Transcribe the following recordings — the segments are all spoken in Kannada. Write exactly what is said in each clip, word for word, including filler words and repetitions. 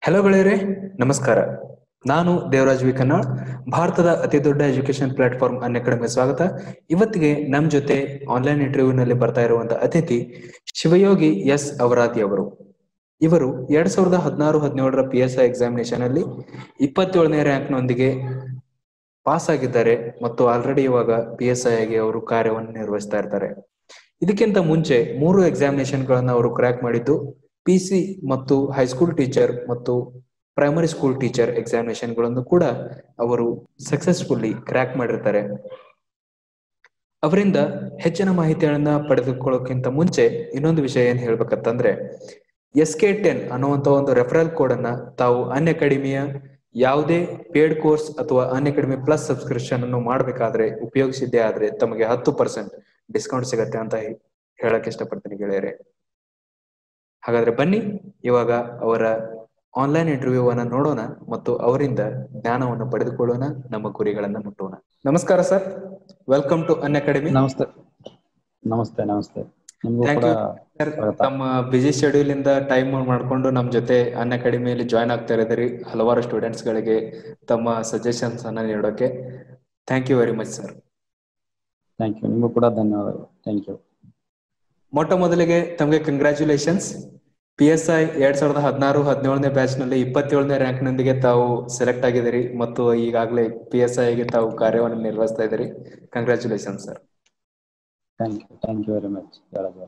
ಹಲೋ ಗೆಳೆಯರೇ, ನಮಸ್ಕಾರ. ನಾನು ದೇವರಾಜ್ ವಿ ಕನ್ನಾಳ್, ಭಾರತದ ಅತಿ ದೊಡ್ಡ ಎಜುಕೇಶನ್ ಪ್ಲಾಟ್ಫಾರ್ಮ್ ಅನ್ಅಕಾಡೆಮಿಗೆ ಸ್ವಾಗತ. ಇವತ್ತಿಗೆ ನಮ್ಮ ಜೊತೆ ಆನ್ಲೈನ್ ಇಂಟರ್ವ್ಯೂ ನಲ್ಲಿ ಬರ್ತಾ ಇರುವಂತಹ ಅತಿಥಿ ಶಿವಯೋಗಿ ಎಸ್ ಅವರಾದಿ ಅವರು. ಇವರು ಎರಡ್ ಸಾವಿರದ ಹದಿನಾರು ಹದಿನೇಳರ ಪಿ ಎಸ್ ಐ ಎಕ್ಸಾಮಿನೇಷನ್ ಅಲ್ಲಿ ಇಪ್ಪತ್ತೇಳನೇ ರ್ಯಾಂಕ್ ನೊಂದಿಗೆ ಪಾಸ್ ಆಗಿದ್ದಾರೆ ಮತ್ತು ಆಲ್ರೆಡಿ ಇವಾಗ ಪಿ ಎಸ್ ಐ ಆಗಿ ಅವರು ಕಾರ್ಯವನ್ನು ನಿರ್ವಹಿಸ್ತಾ ಇರ್ತಾರೆ. ಇದಕ್ಕಿಂತ ಮುಂಚೆ ಮೂರು ಎಕ್ಸಾಮಿನೇಷನ್ ಗಳನ್ನ ಅವರು ಕ್ರ್ಯಾಕ್ ಮಾಡಿದ್ದು ಪಿ ಸಿ ಮತ್ತು ಹೈಸ್ಕೂಲ್ ಟೀಚರ್ ಮತ್ತು ಪ್ರೈಮರಿ ಸ್ಕೂಲ್ ಟೀಚರ್ ಎಕ್ಸಾಮಿನೇಷನ್ ಗಳನ್ನು ಕೂಡ ಅವರು ಸಕ್ಸಸ್ಫುಲ್ಲಿ ಕ್ರ್ಯಾಕ್ ಮಾಡಿರ್ತಾರೆ. ಅವರಿಂದ ಹೆಚ್ಚಿನ ಮಾಹಿತಿಗಳನ್ನ ಪಡೆದುಕೊಳ್ಳೋಕ್ಕಿಂತ ಮುಂಚೆ ಇನ್ನೊಂದು ವಿಷಯ ಏನ್ ಹೇಳ್ಬೇಕಂತಂದ್ರೆ, ಎಸ್ ಕೆ ಟೆನ್ ಅನ್ನುವಂತ ಒಂದು ರೆಫರಲ್ ಕೋಡ್ ಅನ್ನ ತಾವು ಅನ್ಅಕಾಡೆಮಿಯ ಯಾವುದೇ ಪೇಡ್ ಕೋರ್ಸ್ ಅಥವಾ ಅನ್ಅಕಾಡೆಮಿ ಪ್ಲಸ್ ಸಬ್ಸ್ಕ್ರಿಪ್ಷನ್ ಅನ್ನು ಮಾಡಬೇಕಾದ್ರೆ ಉಪಯೋಗಿಸಿದ್ದೇ ಆದ್ರೆ ತಮಗೆ ಹತ್ತು ಪರ್ಸೆಂಟ್ ಡಿಸ್ಕೌಂಟ್ ಸಿಗತ್ತೆ ಅಂತ ಹೇಳಕ್ ಇಷ್ಟಪಡ್ತೀನಿ ಗೆಳೆಯರೆ. ಹಾಗಾದ್ರೆ ಬನ್ನಿ ಇವಾಗ ಅವರ ಆನ್ಲೈನ್ ಇಂಟರ್ವ್ಯೂ ಅನ್ನ ನೋಡೋಣ ಮತ್ತು ಅವರಿಂದ ಜ್ಞಾನವನ್ನು ಪಡೆದುಕೊಳ್ಳೋಣ, ನಮ್ಮ ಗುರಿಗಳನ್ನ ಮುಟ್ಟೋಣ. ನಮಸ್ಕಾರ ಸರ್, ವೆಲ್ಕಮ್ ಟು ಅನ್ಅಕಾಡೆಮಿ. ನಮಸ್ತೆ ನಮಸ್ತೆ ನಮಸ್ತೆ ನಿಮಗೂ ಥ್ಯಾಂಕ್ ಕೂಡ ಯು ಸರ್, ಸ್ವಾಗತ. ತಮ್ಮ ಬಿಸಿ ಶೆಡ್ಯೂಲ್ ಇಂದ ಟೈಮ್ ಮಾಡ್ಕೊಂಡು ನಮ್ಮ ಜೊತೆ ಅನ್ಅಕಾಡೆಮಿಯಲ್ಲಿ ಜಾಯ್ನ್ ಆಗ್ತಾ ಇದ್ದೀರಿ. ಹಲವಾರು ಸ್ಟೂಡೆಂಟ್ಸ್ ಗಳಿಗೆ ತಮ್ಮ ಸಜೆಷನ್ಸ್ ಅನ್ನ ನೀಡೋಕೆ thank you very much sir. Thank you, ನಿಮಗೂ ಕೂಡ ಧನ್ಯವಾದಗಳು. Thank you. ಮೊಟ್ಟ ಮೊದಲಿಗೆ ತಮಗೆ ಕಂಗ್ರ್ಯಾಚುಲೇಷನ್ಸ್. ಪಿ ಎಸ್ ಐ ಎರಡ್ ಸಾವಿರದ ಹದಿನಾರು ಹದಿನೇಳನೇ ಬ್ಯಾಚ್ ನಲ್ಲಿ ಇಪ್ಪತ್ತೇಳನೇ ರ್ಯಾಂಕ್ ನೊಂದಿಗೆ ತಾವು ಸೆಲೆಕ್ಟ್ ಆಗಿದ್ದೀರಿ ಮತ್ತು ಈಗಾಗಲೇ ಪಿ ಎಸ್ ಐ ಗೆ ತಾವು ಕಾರ್ಯವನ್ನು ನಿರ್ವಹಿಸ್ತಾ ಇದ್ದೀರಿ. Congratulations sir. Thank you thank you very much.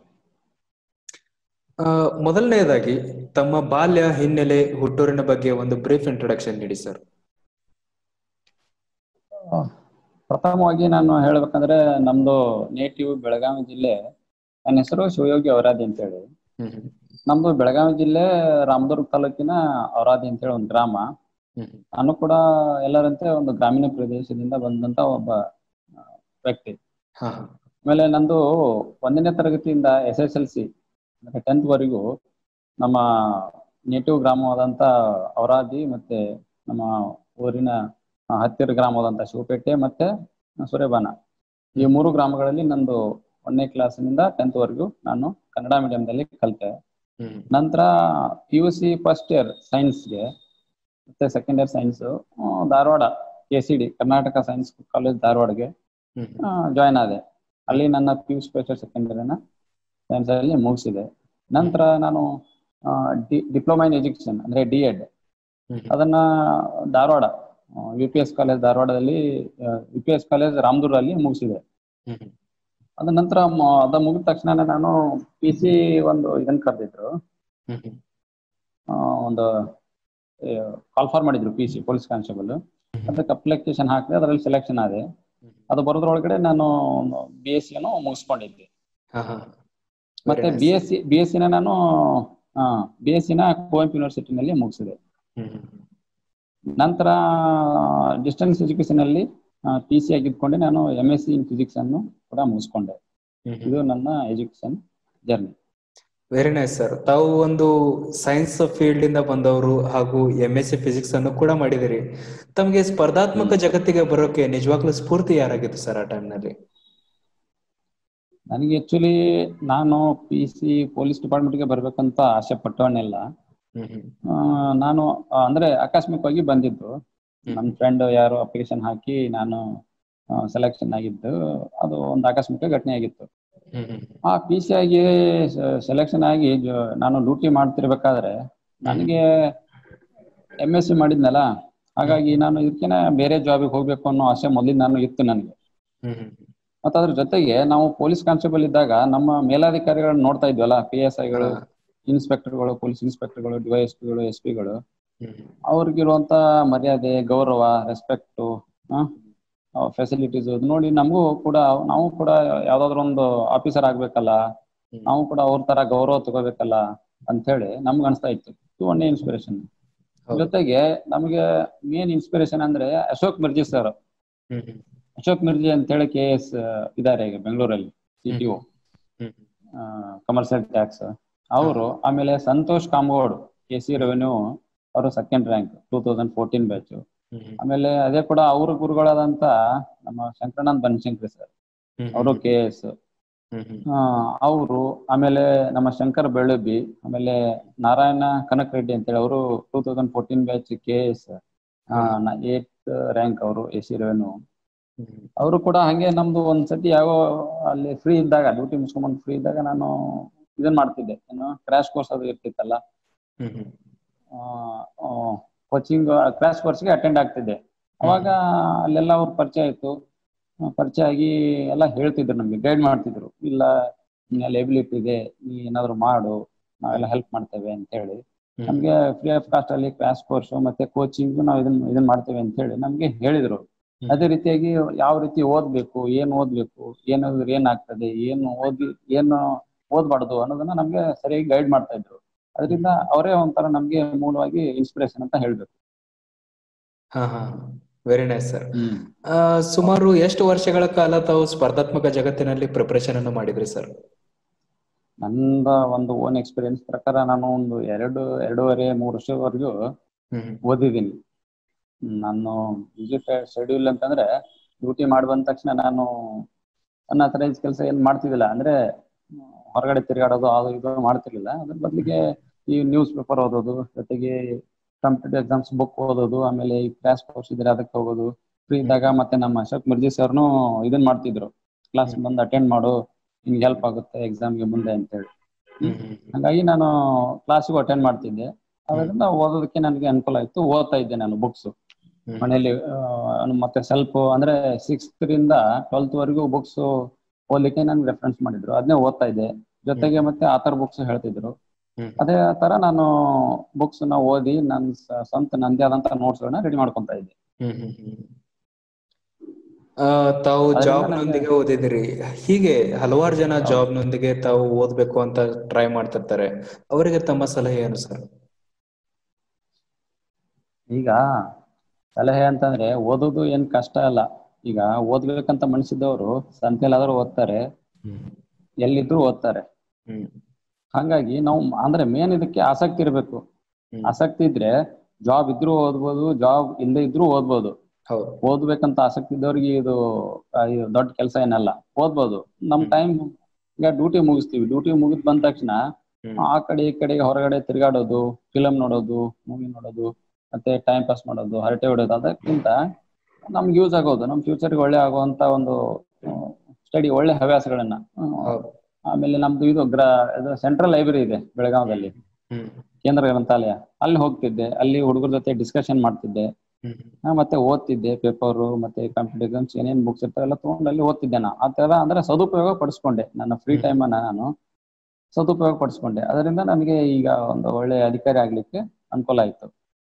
ಮೊದಲನೆಯದಾಗಿ ತಮ್ಮ ಬಾಲ್ಯ, ಹಿನ್ನೆಲೆ, ಹುಟ್ಟೂರಿನ ಬಗ್ಗೆ ಒಂದು ಬ್ರೀಫ್ ಇಂಟ್ರೊಡಕ್ಷನ್ ನೀಡಿ ಸರ್. ಪ್ರಥಮವಾಗಿ ನಾನು ಹೇಳ್ಬೇಕಂದ್ರೆ ನಮ್ದು ನೇಟಿವ್ ಬೆಳಗಾವಿ ಜಿಲ್ಲೆ. ನನ್ನ ಹೆಸರು ಶಿವಯೋಗಿ ಅವರಾದಿ ಅಂತೇಳಿ. ನಮ್ದು ಬೆಳಗಾವಿ ಜಿಲ್ಲೆ ರಾಮದುರ್ಗ ತಾಲೂಕಿನ ಅವರಾದಿ ಅಂತೇಳಿ ಒಂದು ಗ್ರಾಮ. ನಾನು ಕೂಡ ಎಲ್ಲರಂತೆ ಒಂದು ಗ್ರಾಮೀಣ ಪ್ರದೇಶದಿಂದ ಬಂದಂತ ಒಬ್ಬ ವ್ಯಕ್ತಿ. ಆಮೇಲೆ ನಂದು ಒಂದನೇ ತರಗತಿಯಿಂದ ಎಸ್ ಎಸ್ ಎಲ್ ಸಿ ಅಂದ್ರೆ ಟೆಂತ್ ವರೆಗೂ ನಮ್ಮ ನೇಟಿವ್ ಗ್ರಾಮವಾದಂತ ಅವರಾದಿ ಮತ್ತೆ ನಮ್ಮ ಊರಿನ ಹತ್ತಿರ ಗ್ರಾಮವಾದಂತ ಶಿವಪೇಟೆ ಮತ್ತೆ ಸೂರ್ಯಬಾನ, ಈ ಮೂರು ಗ್ರಾಮಗಳಲ್ಲಿ ನಂದು ಒಂದನೇ ಕ್ಲಾಸಿನಿಂದ ಟೆಂತ್ ವರೆಗೂ ನಾನು ಕನ್ನಡ ಮೀಡಿಯಂದಲ್ಲಿ ಕಲಿತೆ. ನಂತರ P U C first year ಸೈನ್ಸ್ಗೆ ಮತ್ತೆ second year science Dharwad K C D Karnataka science college ಧಾರವಾಡಗೆ ಜಾಯ್ನ್ ಆದೆ. ಅಲ್ಲಿ ನನ್ನ ಪಿ ಯು ಸ್ಪೆಷಲ್ ಸೆಕೆಂಡ್ ಇಯರ್ನ ಸೈನ್ಸ್ ಅಲ್ಲಿ ಮುಗಿಸಿದೆ. ನಂತರ ನಾನು ಡಿ ಡಿಪ್ಲೊಮಾ ಇನ್ ಎಜುಕೇಶನ್ ಅಂದ್ರೆ ಡಿ ಎಡ್ ಅದನ್ನ Dharwad U P S college ಧಾರವಾಡದಲ್ಲಿ ಯು ಪಿ ಎಸ್ ಕಾಲೇಜ್ ರಾಮದುರ್ಗಲ್ಲಿ ಮುಗಿಸಿದೆ. ಅದ ನಂತರ ಅದ ಮುಗಿದ ತಕ್ಷಣ ನಾನು ಪಿ ಸಿ ಒಂದು ಇದನ್ನ ಕರೆದಿದ್ರು, ಒಂದು ಕಾಲ್ ಫಾರ್ ಮಾಡಿದ್ರು ಪಿ ಸಿ ಪೊಲೀಸ್ ಕಾನ್ಸ್ಟೇಬಲ್. ಅದಕ್ಕೆ ಅಪ್ಲಿಕೇಶನ್ ಹಾಕಿದೆ, ಅದರಲ್ಲಿ ಸೆಲೆಕ್ಷನ್ ಆದೆ. ಅದು ಬರೋದ್ರೊಳಗಡೆ ನಾನು ಬಿ ಎಸ್ ಸಿಯನ್ನು ಮುಗಿಸ್ಕೊಂಡಿದ್ದೆ. ಮತ್ತೆ B S C B S ಸಿನ ನಾನು ಬಿ ಎಸ್ ಸಿನ ಕುವೆಂಪು ಯೂನಿವರ್ಸಿಟಿನಲ್ಲಿ ಮುಗಿಸಿದೆ. ನಂತರ ಡಿಸ್ಟೆನ್ಸ್ ಎಜುಕೇಶನ್ ಅಲ್ಲಿ ಪಿ ಸಿ ಆಗಿದ್ಕೊಂಡು ನಾನು M S C in physics ಅನ್ನು ಕೂಡ ಮುಗಿಸ್ಕೊಂಡೆ. ಇದು ನನ್ನ education journey. Very nice sir. ತಾವು ಒಂದು ಸೈನ್ಸ್ ಫೀಲ್ಡ್ ಇಂದ ಬಂದವರು ಹಾಗೂ ಎಂ ಎಸ್ ಸಿ ಫಿಸಿಕ್ಸ್ ಅನ್ನು ಕೂಡ ಮಾಡಿದಿರಿ. ತಮಗೆ ಸ್ಪರ್ಧಾತ್ಮಕ ಜಗತ್ತಿಗೆ ಬರೋಕೆ ನಿಜವಾಗ್ಲೂ ಸ್ಫೂರ್ತಿ ಯಾರಾಗಿತ್ತು ಸರ್ ಆ ಟೈಮ್ ನಲ್ಲಿ? ನನಗೆ ಆಕ್ಚುಲಿ ನಾನು ಪಿ ಸಿ ಪೊಲೀಸ್ ಡಿಪಾರ್ಟ್ಮೆಂಟ್ಗೆ ಬರ್ಬೇಕಂತ ಆಸೆ ಪಟ್ಟವನ್ನೆಲ್ಲ. ನಾನು ಅಂದ್ರೆ ಆಕಸ್ಮಿಕವಾಗಿ ಬಂದಿದ್ದು. ನನ್ನ ಫ್ರೆಂಡ್ ಯಾರು ಅಪ್ಲಿಕೇಶನ್ ಹಾಕಿ ನಾನು ಸೆಲೆಕ್ಷನ್ ಆಗಿದ್ದು, ಅದು ಒಂದು ಆಕಸ್ಮಿಕ ಘಟನೆ ಆಗಿತ್ತು. ಆ ಪಿ ಸಿ ಆಗಿ ಸೆಲೆಕ್ಷನ್ ಆಗಿ ನಾನು ಡ್ಯೂಟಿ ಮಾಡ್ತಿರ್ಬೇಕಾದ್ರೆ ನನಗೆ ಎಂ ಎಸ್ ಸಿ ಮಾಡಿದ್ನಲ್ಲ, ಹಾಗಾಗಿ ನಾನು ಇದಕ್ಕಿನ ಬೇರೆ ಜಾಬಿಗೆ ಹೋಗ್ಬೇಕು ಅನ್ನೋ ಆಸೆ ಮೊದಲಿಗೆ ನಾನು ಇತ್ತು ನನಗೆ. ಮತ್ತೆ ಅದ್ರ ಜೊತೆಗೆ ನಾವು ಪೊಲೀಸ್ ಕಾನ್ಸ್ಟೇಬಲ್ ಇದ್ದಾಗ ನಮ್ಮ ಮೇಲಾಧಿಕಾರಿಗಳನ್ನ ನೋಡ್ತಾ ಇದ್ವಲ್ಲ, ಪಿ ಎಸ್ ಐಗಳು, ಇನ್ಸ್ಪೆಕ್ಟರ್ಗಳು, ಪೊಲೀಸ್ ಇನ್ಸ್ಪೆಕ್ಟರ್ಗಳು, ಡಿವೈ ಎಸ್ ಪಿಗಳು, ಎಸ್ ಪಿಗಳು, ಅವ್ರಿಗಿರುವಂತ ಮರ್ಯಾದೆ, ಗೌರವ, ರೆಸ್ಪೆಕ್ಟು, ಫೆಸಿಲಿಟೀಸ್ ನೋಡಿ ನಮಗೂ ಕೂಡ ನಾವು ಕೂಡ ಯಾವ್ದಾದ್ರು ಒಂದು ಆಫೀಸರ್ ಆಗ್ಬೇಕಲ್ಲ, ನಾವು ಕೂಡ ಅವ್ರ ತರ ಗೌರವ ತಗೋಬೇಕಲ್ಲ ಅಂತ ಹೇಳಿ ನಮ್ಗೆ ಅನ್ಸ್ತಾ ಇತ್ತು. ಇದು ಒಂದೇ ಇನ್ಸ್ಪಿರೇಷನ್. ಜೊತೆಗೆ ನಮಗೆ ಮೇನ್ ಇನ್ಸ್ಪಿರೇಷನ್ ಅಂದ್ರೆ ಅಶೋಕ್ ಮಿರ್ಜಿ ಸರ್. ಅಶೋಕ್ ಮಿರ್ಜಿ ಅಂತ ಹೇಳಿ ಕೆ ಎಸ್ ಇದಾರೆ ಈಗ ಬೆಂಗಳೂರಲ್ಲಿ, C T O commercial tax ಅವರು. ಆಮೇಲೆ Santosh Kamagod K C revenue, ಅವರು second rank two thousand fourteen batch. ಆಮೇಲೆ ಅದೇ ಕೂಡ ಅವ್ರ ಗುರುಗಳಾದಂತ ನಮ್ಮ ಶಂಕರನಾಥ್ ಬನಶಂಕರಿ ಸರ್, ಅವರು ಕೆ ಎಸ್. ಹ್ಮ್ ಹ್ಮ್ ಆ ಅವರು, ಆಮೇಲೆ ನಮ್ಮ ಶಂಕರ್ ಬೆಳ್ಳುಬ್ಬಿ, ಆಮೇಲೆ ನಾರಾಯಣ ಕನಕ್ ರೆಡ್ಡಿ ಅಂತೇಳಿ ಅವರು two thousand fourteen batch K S ಹಾ ಏಟ್ ರ್ಯಾಂಕ್ ಅವರು ಎ ಸಿ ರೆವೆನ್ಯೂ. ಹ್ಮ್ ಅವರು ಕೂಡ ಹಂಗೆ ನಮ್ದು ಒಂದ್ಸತಿ ಯಾವ ಅಲ್ಲಿ ಫ್ರೀ ಇದ್ದಾಗ ಡ್ಯೂಟಿ ಮುಗಿಸ್ಕೊಂಡ್ ಫ್ರೀ ಇದ್ದಾಗ ನಾನು ಇದನ್ ಮಾಡ್ತಿದ್ದೆ, ಏನು ಕ್ರಾಶ್ ಕೋರ್ಸ್ ಅದು ಇರ್ತಿತ್ತಲ್ಲ, ಹ್ಮ್ ಹ್ಮ್ ಕೋಚಿಂಗ್ ಕ್ರಾಶ್ ಕೋರ್ಸ್ಗೆ ಅಟೆಂಡ್ ಆಗ್ತಿದ್ದೆ. ಅವಾಗ ಅಲ್ಲೆಲ್ಲ ಅವ್ರ ಪರಿಚಯ ಆಯ್ತು. ಪರಿಚಯ ಆಗಿ ಎಲ್ಲ ಹೇಳ್ತಿದ್ರು, ನಮ್ಗೆ ಗೈಡ್ ಮಾಡ್ತಿದ್ರು. ಇಲ್ಲ ನಿನ್ನಲ್ಲಿ ಎಬಿಲಿಟಿ ಇದೆ, ನೀ ಏನಾದ್ರು ಮಾಡು, ನಾವೆಲ್ಲ ಹೆಲ್ಪ್ ಮಾಡ್ತೇವೆ ಅಂತ ಹೇಳಿ ನಮ್ಗೆ ಫ್ರೀ ಆಫ್ ಕಾಸ್ಟ್ ಅಲ್ಲಿ ಕ್ರಾಶ್ ಕೋರ್ಸ್ ಮತ್ತೆ ಕೋಚಿಂಗ್ ನಾವು ಇದನ್ನ ಇದನ್ನ ಮಾಡ್ತೇವೆ ಅಂತ ಹೇಳಿ ನಮ್ಗೆ ಹೇಳಿದ್ರು. ಅದೇ ರೀತಿಯಾಗಿ ಯಾವ ರೀತಿ ಓದ್ಬೇಕು, ಏನ್ ಓದ್ಬೇಕು, ಏನಾದ್ರು ಏನಾಗ್ತದೆ, ಏನು ಓದಿ ಏನು ಓದ್ಬಾರ್ದು ಅನ್ನೋದನ್ನ ನಮ್ಗೆ ಸರಿಯಾಗಿ ಗೈಡ್ ಮಾಡ್ತಾ ಇದ್ರು. ಅದರಿಂದ ಅವರೇ ಒಂಥರ ನಮ್ಗೆ ಮೂಲವಾಗಿ ಇನ್ಸ್ಪಿರೇಷನ್ ಅಂತ ಹೇಳ್ಬೇಕು. ಹಾ ಹಾ ವೆರಿ ನೈಸ್ ಸರ್. ಹ್ಮ್ ಸುಮಾರು ಎಷ್ಟು ವರ್ಷಗಳ ಕಾಲ ತಾವು ಸ್ಪರ್ಧಾತ್ಮಕ ಜಗತ್ತಿನಲ್ಲಿ ಪ್ರಿಪರೇಷನ್ ಅನ್ನು ಮಾಡಿದ್ರಿ ಸರ್? ನಂದ ಒಂದು ಓನ್ ಎಕ್ಸ್ಪೀರಿಯನ್ಸ್ ಪ್ರಕಾರ ನಾನು ಒಂದು ಎರಡು ಎರಡೂವರೆ ಮೂರು ವರ್ಷವರೆಗೂ ಹ್ಮ್ ಓದಿದ್ದೀನಿ. ನಾನು ಬಿಜಿ ಶೆಡ್ಯೂಲ್ ಅಂತಂದ್ರೆ ಡ್ಯೂಟಿ ಮಾಡಿ ಬಂದ ತಕ್ಷಣ ನಾನು ನನ್ನ ಅಥರೈಸ್ ಕೆಲಸ ಏನ್ ಮಾಡ್ತಿದ್ದಿಲ್ಲ, ಅಂದ್ರೆ ಹೊರಗಡೆ ತಿರುಗಾಡೋದು ಅದು ಇದು ಮಾಡ್ತಿರ್ಲಿಲ್ಲ. ಅದ್ರ ಬದಲಿಗೆ ಈ ನ್ಯೂಸ್ ಪೇಪರ್ ಓದೋದು, ಜೊತೆಗೆ ಕಾಂಪಿಟೇಟಿವ್ ಎಕ್ಸಾಮ್ಸ್ ಬುಕ್ ಓದೋದು, ಆಮೇಲೆ ಈ ಕ್ಲಾಸ್ ಕೋರ್ಸ್ ಇದ್ರೆ ಅದಕ್ಕೆ ಹೋಗೋದು. ಫ್ರೀ ಇದ್ದಾಗ ಮತ್ತೆ ನಮ್ಮ ಅಶೋಕ್ ಮಿರ್ಜಿ ಸರ್ನು ಇದನ್ ಮಾಡ್ತಿದ್ರು, ಕ್ಲಾಸ್ ಬಂದು ಅಟೆಂಡ್ ಮಾಡು, ನಿಮ್ಗೆ ಹೆಲ್ಪ್ ಆಗುತ್ತೆ ಎಕ್ಸಾಮ್ಗೆ ಮುಂದೆ ಅಂತೇಳಿ. ಹ್ಮ್ ಹಾಗಾಗಿ ನಾನು ಕ್ಲಾಸಿಗೂ ಅಟೆಂಡ್ ಮಾಡ್ತಿದ್ದೆ. ಅದರಿಂದ ಓದೋದಕ್ಕೆ ನನಗೆ ಅನುಕೂಲ ಆಯ್ತು. ಓದ್ತಾ ಇದ್ದೆ ನಾನು ಬುಕ್ಸ್ ಮನೆಯಲ್ಲಿ. ಮತ್ತೆ ಸ್ವಲ್ಪ ಅಂದ್ರೆ ಸಿಕ್ಸ್ತ್ ರಿಂದ ಟ್ವೆಲ್ತ್ ವರೆಗೂ ಬುಕ್ಸ್ ಓದ್ಲಿಕ್ಕೆ ನನ್ಗೆ ರೆಫರೆನ್ಸ್ ಮಾಡಿದ್ರು, ಅದನ್ನೇ ಓದ್ತಾ ಇದ್ದೆ. ಜೊತೆಗೆ ಮತ್ತೆ ಆಥರ್ ಬುಕ್ಸ್ ಹೇಳ್ತಿದ್ರು. ಅದೇ ತರ ನಾನು ಬುಕ್ಸ್ ನ ಓದಿ ನನ್ ಸ್ವಂತ ನಂದೇ ಆದಂತ ನೋಟ್ಸ್ ಗಳನ್ನ ರೆಡಿ ಮಾಡ್ಕೊಂತ ಇದ್ದೆ. ತಾವು ಅದರಿಂದ ಜಾಬ್ ನನಗೆ ನೊಂದಿಗೆ ಓದಿದಿರಿ, ಹೀಗೆ ಹಲವಾರು ಜನ ಹೌದು. ಜಾಬ್ ನೊಂದಿಗೆ ತಾವು ಓದ್ಬೇಕು ಅಂತ ಟ್ರೈ ಮಾಡ್ತಿರ್ತಾರೆ, ಅವರಿಗೆ ತಮ್ಮ ಸಲಹೆ ಏನು ಸರ್? ಈಗ ಸಲಹೆ ಅಂತಂದ್ರೆ ಓದೋದು ಏನ್ ಕಷ್ಟ ಅಲ್ಲ. ಈಗ ಓದ್ಬೇಕಂತ ಮನಸ್ಸಿದ್ದವರು ಸಂತೆಲಾದ್ರೂ ಓದ್ತಾರೆ, ಎಲ್ಲಿದ್ರು ಓದ್ತಾರೆ. ಹಾಗಾಗಿ ನಾವು ಅಂದ್ರೆ ಮೇನ್ ಇದಕ್ಕೆ ಆಸಕ್ತಿ ಇರಬೇಕು. ಆಸಕ್ತಿ ಇದ್ರೆ ಜಾಬ್ ಇದ್ರೂ ಓದ್ಬೋದು, ಜಾಬ್ ಇಲ್ಲದೆ ಇದ್ರೂ ಓದ್ಬೋದು. ಹೌದು. ಓದ್ಬೇಕಂತ ಆಸಕ್ತಿ ಇದ್ದವ್ರಿಗೆ ಇದು ದೊಡ್ಡ ಕೆಲಸ ಏನಲ್ಲ, ಓದ್ಬೋದು. ನಮ್ ಟೈಮ್ ಈಗ ಡ್ಯೂಟಿ ಮುಗಿಸ್ತೀವಿ, ಡ್ಯೂಟಿ ಮುಗಿದ್ ಬಂದ ತಕ್ಷಣ ಆ ಕಡೆ ಈ ಕಡೆಗೆ ಹೊರಗಡೆ ತಿರುಗಾಡೋದು, ಫಿಲಮ್ ನೋಡೋದು, ಮೂವಿ ನೋಡೋದು, ಮತ್ತೆ ಟೈಮ್ ಪಾಸ್ ಮಾಡೋದು, ಹರಟೆ ಹೊಡೆಯೋದು, ಅದಕ್ಕಿಂತ ನಮ್ಗೆ ಯೂಸ್ ಆಗೋದು, ನಮ್ ಫ್ಯೂಚರ್ಗೆ ಒಳ್ಳೆ ಆಗುವಂತ ಒಂದು ಸ್ಟಡಿ, ಒಳ್ಳೆ ಹವ್ಯಾಸಗಳನ್ನ. ಆಮೇಲೆ ನಮ್ದು ಇದು ಗ್ರ ಇದು ಸೆಂಟ್ರಲ್ ಲೈಬ್ರರಿ ಇದೆ ಬೆಳಗಾವದಲ್ಲಿ, ಕೇಂದ್ರ ಗ್ರಂಥಾಲಯ. ಅಲ್ಲಿ ಹೋಗ್ತಿದ್ದೆ, ಅಲ್ಲಿ ಹುಡುಗರ ಜೊತೆ ಡಿಸ್ಕಷನ್ ಮಾಡ್ತಿದ್ದೆ, ಮತ್ತೆ ಓದ್ತಿದ್ದೆ ಪೇಪರು, ಮತ್ತೆ ಕಾಂಪಿಟೇಟಿವ್ ಎಕ್ಸಾಮ್ಸ್ ಏನೇನ್ ಬುಕ್ಸ್ ಇರ್ತಾವೆ ಎಲ್ಲ ತಗೊಂಡು ಅಲ್ಲಿ ಓದ್ತಿದ್ದೆ. ನಾ ಆ ತರ ಅಂದ್ರೆ ಸದುಪಯೋಗ ಪಡಿಸ್ಕೊಂಡೆ, ನನ್ನ ಫ್ರೀ ಟೈಮ್ ಅನ್ನ ನಾನು ಸದುಪಯೋಗ ಪಡಿಸ್ಕೊಂಡೆ. ಅದರಿಂದ ನನಗೆ ಈಗ ಒಂದು ಒಳ್ಳೆ ಅಧಿಕಾರಿ ಆಗ್ಲಿಕ್ಕೆ ಅನುಕೂಲ ಆಯ್ತು.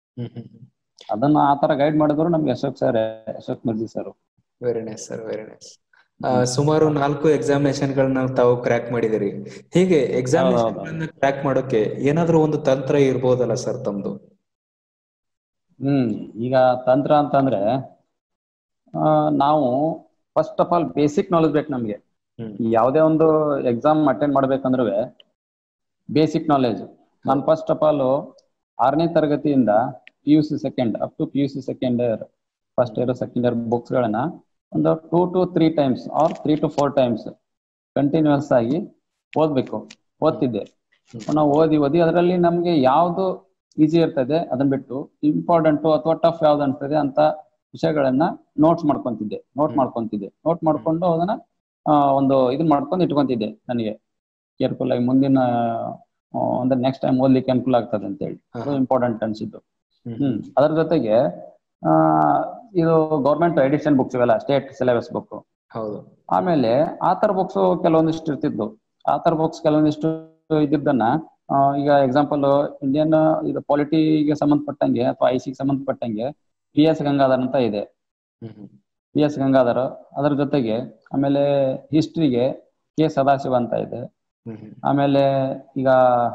ಅದನ್ನ ಆತರ ಗೈಡ್ ಮಾಡಿದ್ರು ನಮ್ಗೆ Ashok sir, Ashok Mirji sir. Very nice sir, very nice. ಸುಮಾರು ನಾಲ್ಕು ಎಕ್ಸಾಮಿನೇಷನ್ ಗಳನ್ನ ತಾವು ಕ್ರ್ಯಾಕ್ ಮಾಡಿದಿರಿ. ಹೀಗೆ ಎಕ್ಸಾಮಿನೇಷನ್ ಗಳನ್ನ ಕ್ರ್ಯಾಕ್ ಮಾಡೋಕೆ ಏನಾದ್ರೂ ಒಂದು ತಂತ್ರ ಇರ್ಬೋದಲ್ಲ ಸರ್ ತಮ್ದು? ಹ್ಮ್ ಈಗ ತಂತ್ರ ಅಂತಂದ್ರೆ ಆ ನಾವು first of all basic knowledge ಬೇಕು ನಮ್ಗೆ. ಯಾವುದೇ ಒಂದು ಎಕ್ಸಾಮ್ ಅಟೆಂಡ್ ಮಾಡ್ಬೇಕಂದ್ರೆ ಬೇಸಿಕ್ ನಾಲೆಜ್. ನಾನು ಫಸ್ಟ್ ಆಫ್ ಆಲ್ ಆರನೇ ತರಗತಿಯಿಂದ P U C second up to P U C second year, first year second year books ಗಳನ್ನ ಒಂದು two to three times or three to four times continuous ಆಗಿ ಓದ್ಬೇಕು, ಓದ್ತಿದ್ದೆ. ನಾವು ಓದಿ ಓದಿ ಅದರಲ್ಲಿ ನಮ್ಗೆ ಯಾವ್ದು ಈಸಿ ಇರ್ತದೆ ಅದನ್ನ ಬಿಟ್ಟು ಇಂಪಾರ್ಟೆಂಟು ಅಥವಾ ಟಫ್ ಯಾವ್ದು ಅನ್ಸ್ತದೆ ಅಂತ ವಿಷಯಗಳನ್ನ ನೋಟ್ಸ್ ಮಾಡ್ಕೊಂತಿದ್ದೆ ನೋಟ್ ಮಾಡ್ಕೊಂತಿದ್ದೆ ನೋಟ್ ಮಾಡ್ಕೊಂಡು ಅದನ್ನ ಒಂದು ಇದನ್ನ ಮಾಡ್ಕೊಂಡು ಇಟ್ಕೊಂತಿದ್ದೆ, ನನಗೆ ಕೇರ್ಫುಲ್ ಆಗಿ ಮುಂದಿನ ಅಂದ್ರೆ ನೆಕ್ಸ್ಟ್ ಟೈಮ್ ಓದ್ಲಿಕ್ಕೆ ಅನುಕೂಲ ಆಗ್ತದೆ ಅಂತ ಹೇಳಿ. ಅದು ಇಂಪಾರ್ಟೆಂಟ್ ಅನ್ಸಿದ್ದು. ಹ್ಮ್ ಅದ್ರ ಜೊತೆಗೆ ಆ ಇದು ಗೌರ್ಮೆಂಟ್ ಎಡಿಷನ್ ಬುಕ್ಸ್ ಇವೆಲ್ಲ ಸ್ಟೇಟ್ ಸಿಲೆಬಸ್ ಬುಕ್. ಆಮೇಲೆ ಆಥರ್ ಬುಕ್ಸ್ ಕೆಲವೊಂದಿಷ್ಟು ಇರ್ತಿದ್ವು. ಆಥರ್ ಬುಕ್ಸ್ ಕೆಲವೊಂದಿಷ್ಟು ಇದ್ದಿದ್ದನ್ನ ಈಗ ಎಕ್ಸಾಂಪಲ್ ಇಂಡಿಯನ್ ಇದು ಪಾಲಿಟಿಗೆ ಸಂಬಂಧಪಟ್ಟಂಗೆ ಅಥವಾ ಐ ಸಿಗೆ ಸಂಬಂಧಪಟ್ಟಂಗೆ ಪಿ ಎಸ್ ಗಂಗಾಧರ್ ಅಂತ ಇದೆ, ಪಿ ಎಸ್ ಗಂಗಾಧರ್. ಅದರ ಜೊತೆಗೆ ಆಮೇಲೆ ಹಿಸ್ಟ್ರಿಗೆ ಕೆ ಸದಾಶಿವ ಅಂತ ಇದೆ. ಆಮೇಲೆ ಈಗ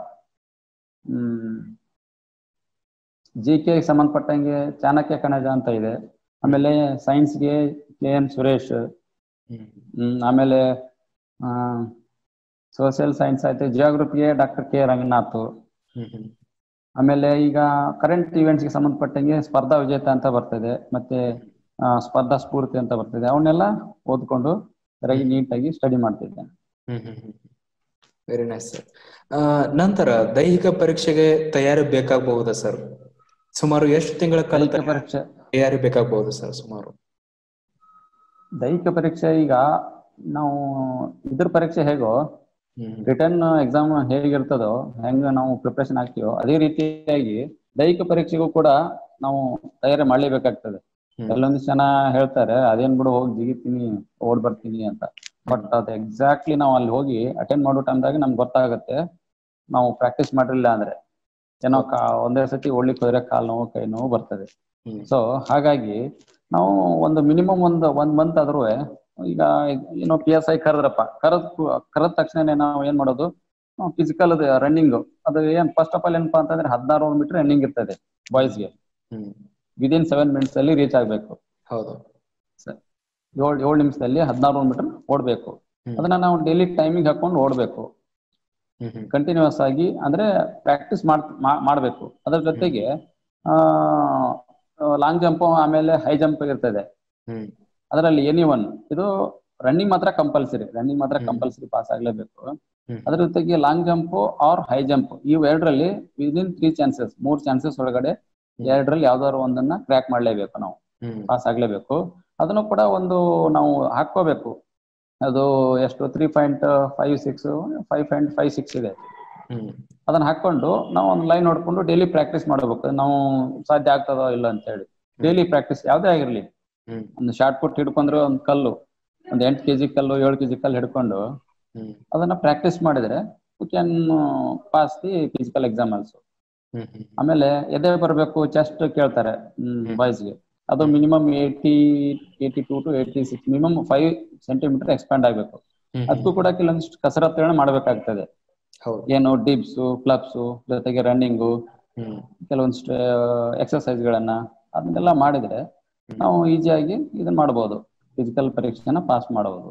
ಹ್ಮ್ ಜಿ ಕೆ ಸಂಬಂಧಪಟ್ಟಂಗೆ ಚಾಣಕ್ಯ ಕಣಜ ಅಂತ ಇದೆ. ಆಮೇಲೆ ಸೈನ್ಸ್ಗೆ ಕೆ ಎನ್ ಸುರೇಶ್. ಹ್ಮ್ ಆಮೇಲೆ ಆ ಸೋಷಿಯಲ್ ಸೈನ್ಸ್ ಆಯ್ತು, ಜಿಯೋಗ್ರಫಿಗೆ ಡಾಕ್ಟರ್ ಕೆ ರಂಗನಾಥ್. ಆಮೇಲೆ ಈಗ ಕರೆಂಟ್ ಇವೆಂಟ್ಸ್ಗೆ ಸಂಬಂಧಪಟ್ಟಂಗೆ ಸ್ಪರ್ಧಾ ವಿಜೇತ ಅಂತ ಬರ್ತದೆ, ಮತ್ತೆ ಸ್ಪರ್ಧಾ ಸ್ಫೂರ್ತಿ ಅಂತ ಬರ್ತದೆ. ಅವನ್ನೆಲ್ಲ ಓದ್ಕೊಂಡು ಸರಿಯಾಗಿ ನೀಟಾಗಿ ಸ್ಟಡಿ ಮಾಡ್ತಿದ್ದೆ. ಹ್ಮ್ ಹ್ಮ್ ಹ್ಮ್ ವೆರಿ ನೈಸ್ ಸರ್. ನಂತರ ದೈಹಿಕ ಪರೀಕ್ಷೆಗೆ ತಯಾರಿ ಬೇಕಾಗಬಹುದಾ ಸರ್? ಸುಮಾರು ಎಷ್ಟು ತಿಂಗಳ ಕಾಲ ದೈಹಿಕ ಪರೀಕ್ಷೆ ತಯಾರಿ ಬೇಕಾಗಬಹುದು ಸರ್ ಸುಮಾರು? ದೈಹಿಕ ಪರೀಕ್ಷೆ ಈಗ ನಾವು ಇದ್ರ ಪರೀಕ್ಷೆ ಹೇಗೋ ಹ್ಮ್ ರಿಟರ್ನ್ ಎಕ್ಸಾಮ್ ಹೇಗಿರ್ತದೋ ಹೆಂಗ ನಾವು ಪ್ರಿಪರೇಷನ್ ಆಗ್ತೀವೋ ಅದೇ ರೀತಿಯಾಗಿ ದೈಹಿಕ ಪರೀಕ್ಷೆಗೂ ಕೂಡ ನಾವು ತಯಾರಿ ಮಾಡ್ಲೇಬೇಕಾಗ್ತದೆ. ಹ್ಮ್ ಕೆಲವೊಂದಿಷ್ಟು ಜನ ಹೇಳ್ತಾರೆ ಅದೇನ್ ಬಿಡು ಹೋಗಿ ಜಿಗಿತೀನಿ ಓಡ್ ಬರ್ತೀನಿ ಅಂತ. ಬಟ್ ಅದು ಎಕ್ಸಾಕ್ಟ್ಲಿ ನಾವು ಅಲ್ಲಿ ಹೋಗಿ ಅಟೆಂಡ್ ಮಾಡೋ ಟೈಮ್ದಾಗ ನಮ್ಗೆ ಗೊತ್ತಾಗುತ್ತೆ ನಾವು ಪ್ರಾಕ್ಟೀಸ್ ಮಾಡಿರಲಿಲ್ಲ ಅಂದ್ರೆ ಏನೋ ಕಾ ಒಂದೇ ಸತಿ ಓಡ್ಲಿಕ್ಕೆ ಹೋದ್ರೆ ಕಾಲು ನೋವು ಕೈ ನೋವು ಬರ್ತದೆ. ಹ್ಮ್ ಸೊ ಹಾಗಾಗಿ ನಾವು ಒಂದು ಮಿನಿಮಮ್ ಒಂದು ಒಂದ್ ಮಂತ್ ಆದ್ರೂ ಈಗ ಏನೋ ಪಿ ಎಸ್ ಐ ಕರೆದ್ರಪ್ಪ ಕರೆದ್ ಕರೆದ ತಕ್ಷಣ ನಾವು ಏನ್ ಮಾಡೋದು ಫಿಸಿಕಲ್ ಅದು ರನ್ನಿಂಗ್ ಅದು ಏನ್ ಫಸ್ಟ್ ಆಫ್ ಆಲ್ ಏನಪ್ಪಾ ಅಂತಂದ್ರೆ ಹದಿನಾರು ಮೀಟರ್ ರನ್ನಿಂಗ್ ಇರ್ತದೆ ಬಾಯ್ಸ್ಗೆ. ಹ್ಮ್ ವಿದಿನ್ ಸೆವೆನ್ ಮಿನಿಟ್ಸ್ ಅಲ್ಲಿ ರೀಚ್ ಆಗ್ಬೇಕು. ಹೌದು. ಏಳ್ ಏಳು ನಿಮಿಷದಲ್ಲಿ ಹದಿನಾರು ಮೀಟರ್ ಓಡ್ಬೇಕು. ಹ್ಮ್ ಅದನ್ನ ನಾವು ಡೈಲಿ ಟೈಮಿಂಗ್ ಹಾಕೊಂಡು ಓಡ್ಬೇಕು ಹ್ಮ್ ಹ್ಮ್ ಕಂಟಿನ್ಯೂಸ್ ಆಗಿ. ಅಂದ್ರೆ ಪ್ರಾಕ್ಟೀಸ್ ಮಾಡ್ ಮಾಡ್ಬೇಕು. ಅದ್ರ ಜೊತೆಗೆ ಆ ಲಾಂಗ್ ಜಂಪ್ ಆಮೇಲೆ ಹೈ ಜಂಪ್ ಇರ್ತದೆ. ಹ್ಮ್ ಅದರಲ್ಲಿ ಎನಿ ಒನ್ ಇದು ರನ್ನಿಂಗ್ ಮಾತ್ರ ಕಂಪಲ್ಸರಿ ರನ್ನಿಂಗ್ ಮಾತ್ರ ಹ್ಮ್ ಕಂಪಲ್ಸರಿ ಪಾಸ್ ಆಗ್ಲೇಬೇಕು. ಹ್ಮ್ ಅದ್ರ ಜೊತೆಗೆ long jump or high jump ಇವು ಎರಡರಲ್ಲಿ ವಿದಿನ್ ತ್ರೀ ಚಾನ್ಸಸ್ ಮೂರ್ ಚಾನ್ಸಸ್ ಒಳಗಡೆ ಎರಡರಲ್ಲಿ ಯಾವ್ದಾದ್ರು ಒಂದನ್ನ ಕ್ರ್ಯಾಕ್ ಮಾಡ್ಲೇಬೇಕು, ನಾವು ಹ್ಮ್ ಪಾಸ್ ಆಗ್ಲೇಬೇಕು. ಅದನ್ನು ಕೂಡ ಒಂದು ನಾವು ಹಾಕೋಬೇಕು. ಅದು ಎಷ್ಟು three point five six five point five six ಇದೆ. ಹ್ಮ್ ಅದನ್ನ ಹಾಕೊಂಡು ನಾವು ಒಂದು ಲೈನ್ ನೋಡ್ಕೊಂಡು ಡೈಲಿ ಪ್ರಾಕ್ಟೀಸ್ ಮಾಡ್ಬೇಕು. ನಾವು ಸಾಧ್ಯ ಆಗ್ತದೋ ಇಲ್ಲ ಅಂತ ಹೇಳಿ ಡೈಲಿ ಪ್ರಾಕ್ಟೀಸ್ ಯಾವ್ದೇ ಆಗಿರ್ಲಿ. ಹ್ಮ್ ಒಂದು ಶಾರ್ಟ್ ಪುಟ್ ಹಿಡ್ಕೊಂಡ್ರೆ ಒಂದು ಕಲ್ಲು ಒಂದು ಎಂಟು ಕೆಜಿ ಕಲ್ಲು ಏಳು ಕೆಜಿ ಕಲ್ಲು ಹಿಡ್ಕೊಂಡು ಹ್ಮ್ ಅದನ್ನ ಪ್ರಾಕ್ಟೀಸ್ ಮಾಡಿದ್ರೆ you can pass the physical exam also. Hmm hmm ಆಮೇಲೆ ಎದೆ ಬರಬೇಕು ಚೆಸ್ಟ್ ಕೇಳ್ತಾರೆ ಬಾಯ್ಸ್ಗೆ. ಅದು hmm minimum eighty eighty two to eighty six minimum five centimeter expand ಆಗಬೇಕು. ಹ್ಮ್ ಅದಕ್ಕೂ ಕೂಡ ಕೆಲವೊಂದಿಷ್ಟು ಕಸರತ್ತುಗಳನ್ನ ಮಾಡಬೇಕಾಗ್ತದೆ. ಹೌದು. ಏನು ಡಿಪ್ಸು ಫ್ಲಪ್ಸು ಜೊತೆಗೆ ರನ್ನಿಂಗು ಹ್ಮ್ ಕೆಲವೊಂದಿಷ್ಟು ಎಕ್ಸರ್ಸೈಸ್ಗಳನ್ನ ಅದನ್ನೆಲ್ಲ ಮಾಡಿದ್ರೆ ನಾವು ಈಸಿಯಾಗಿ ಇದನ್ನ ಮಾಡ್ಬೋದು, ಫಿಸಿಕಲ್ ಪರೀಕ್ಷೆನ ಪಾಸ್ ಮಾಡಬಹುದು.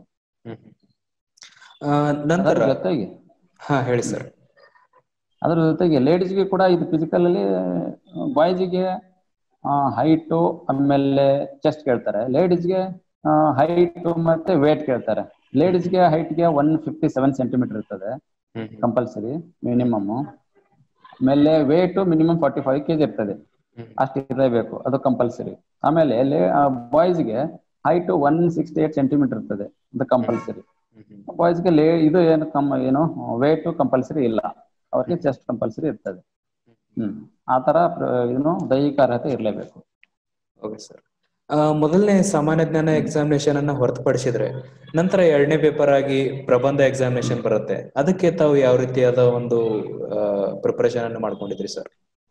ನಂತರ ಅದರ ಜೊತೆಗೆ ಹಾ ಹೇಳಿ ಸರ್. ಅದ್ರ ಜೊತೆಗೆ ಲೇಡೀಸ್ಗೆ ಕೂಡ ಇದು ಫಿಸಿಕಲ್ ಅಲ್ಲಿ ಬಾಯ್ಸ್ಗೆ ಹೈಟು ಆಮೇಲೆ ಚೆಸ್ಟ್ ಕೇಳ್ತಾರೆ, ಲೇಡೀಸ್ಗೆ ಹೈಟ್ ಮತ್ತೆ ವೇಟ್ ಕೇಳ್ತಾರೆ. ಲೇಡೀಸ್ಗೆ ಹೈಟ್ಗೆ ಒನ್ ಫಿಫ್ಟಿ ಸೆವೆನ್ ಸೆಂಟಿಮೀಟರ್ ಇರ್ತದೆ ಕಂಪಲ್ಸರಿ ಮಿನಿಮಮ್. ಆಮೇಲೆ weight minimum forty five KG ಇರ್ತದೆ, ಅಷ್ಟು ಇರಲೇಬೇಕು, ಅದು ಕಂಪಲ್ಸರಿ. ಆಮೇಲೆ ಬಾಯ್ಸ್ಗೆ height one sixty eight centimeter ಇರ್ತದೆ, ಅದು ಕಂಪಲ್ಸರಿ. ಬಾಯ್ಸ್ಗೆ ಲೇ ಇದು ಏನು ಕಮ್ಮ ಏನು ವೇಟ್ ಕಂಪಲ್ಸರಿ ಇಲ್ಲ, ಅವ್ರಿಗೆ ಚೆಸ್ಟ್ ಕಂಪಲ್ಸರಿ ಇರ್ತದೆ. ಹ್ಮ್ ಆ ತರ ಏನು ದೈಹಿಕ ಅರ್ಹತೆ ಇರಲೇಬೇಕು. Okay sir. ಮೊದಲನೇ ಸಾಮಾನ್ಯ ಜ್ಞಾನ ಎಕ್ಸಾಮಿನೇಷನ್ ಅನ್ನ ಹೊರತುಪಡಿಸಿದ್ರೆ ನಂತರ ಎರಡನೇ ಪೇಪರ್ ಆಗಿ ಪ್ರಬಂಧ ಎಕ್ಸಾಮಿನೇಷನ್ ಬರುತ್ತೆ. ಅದಕ್ಕೆ ತಾವು ಯಾವ ರೀತಿಯಾದ ಒಂದು ಪ್ರಿಪರೇಷನ್ ಅನ್ನು ಮಾಡ್ಕೊಂಡಿದ್ರಿ ಸರ್?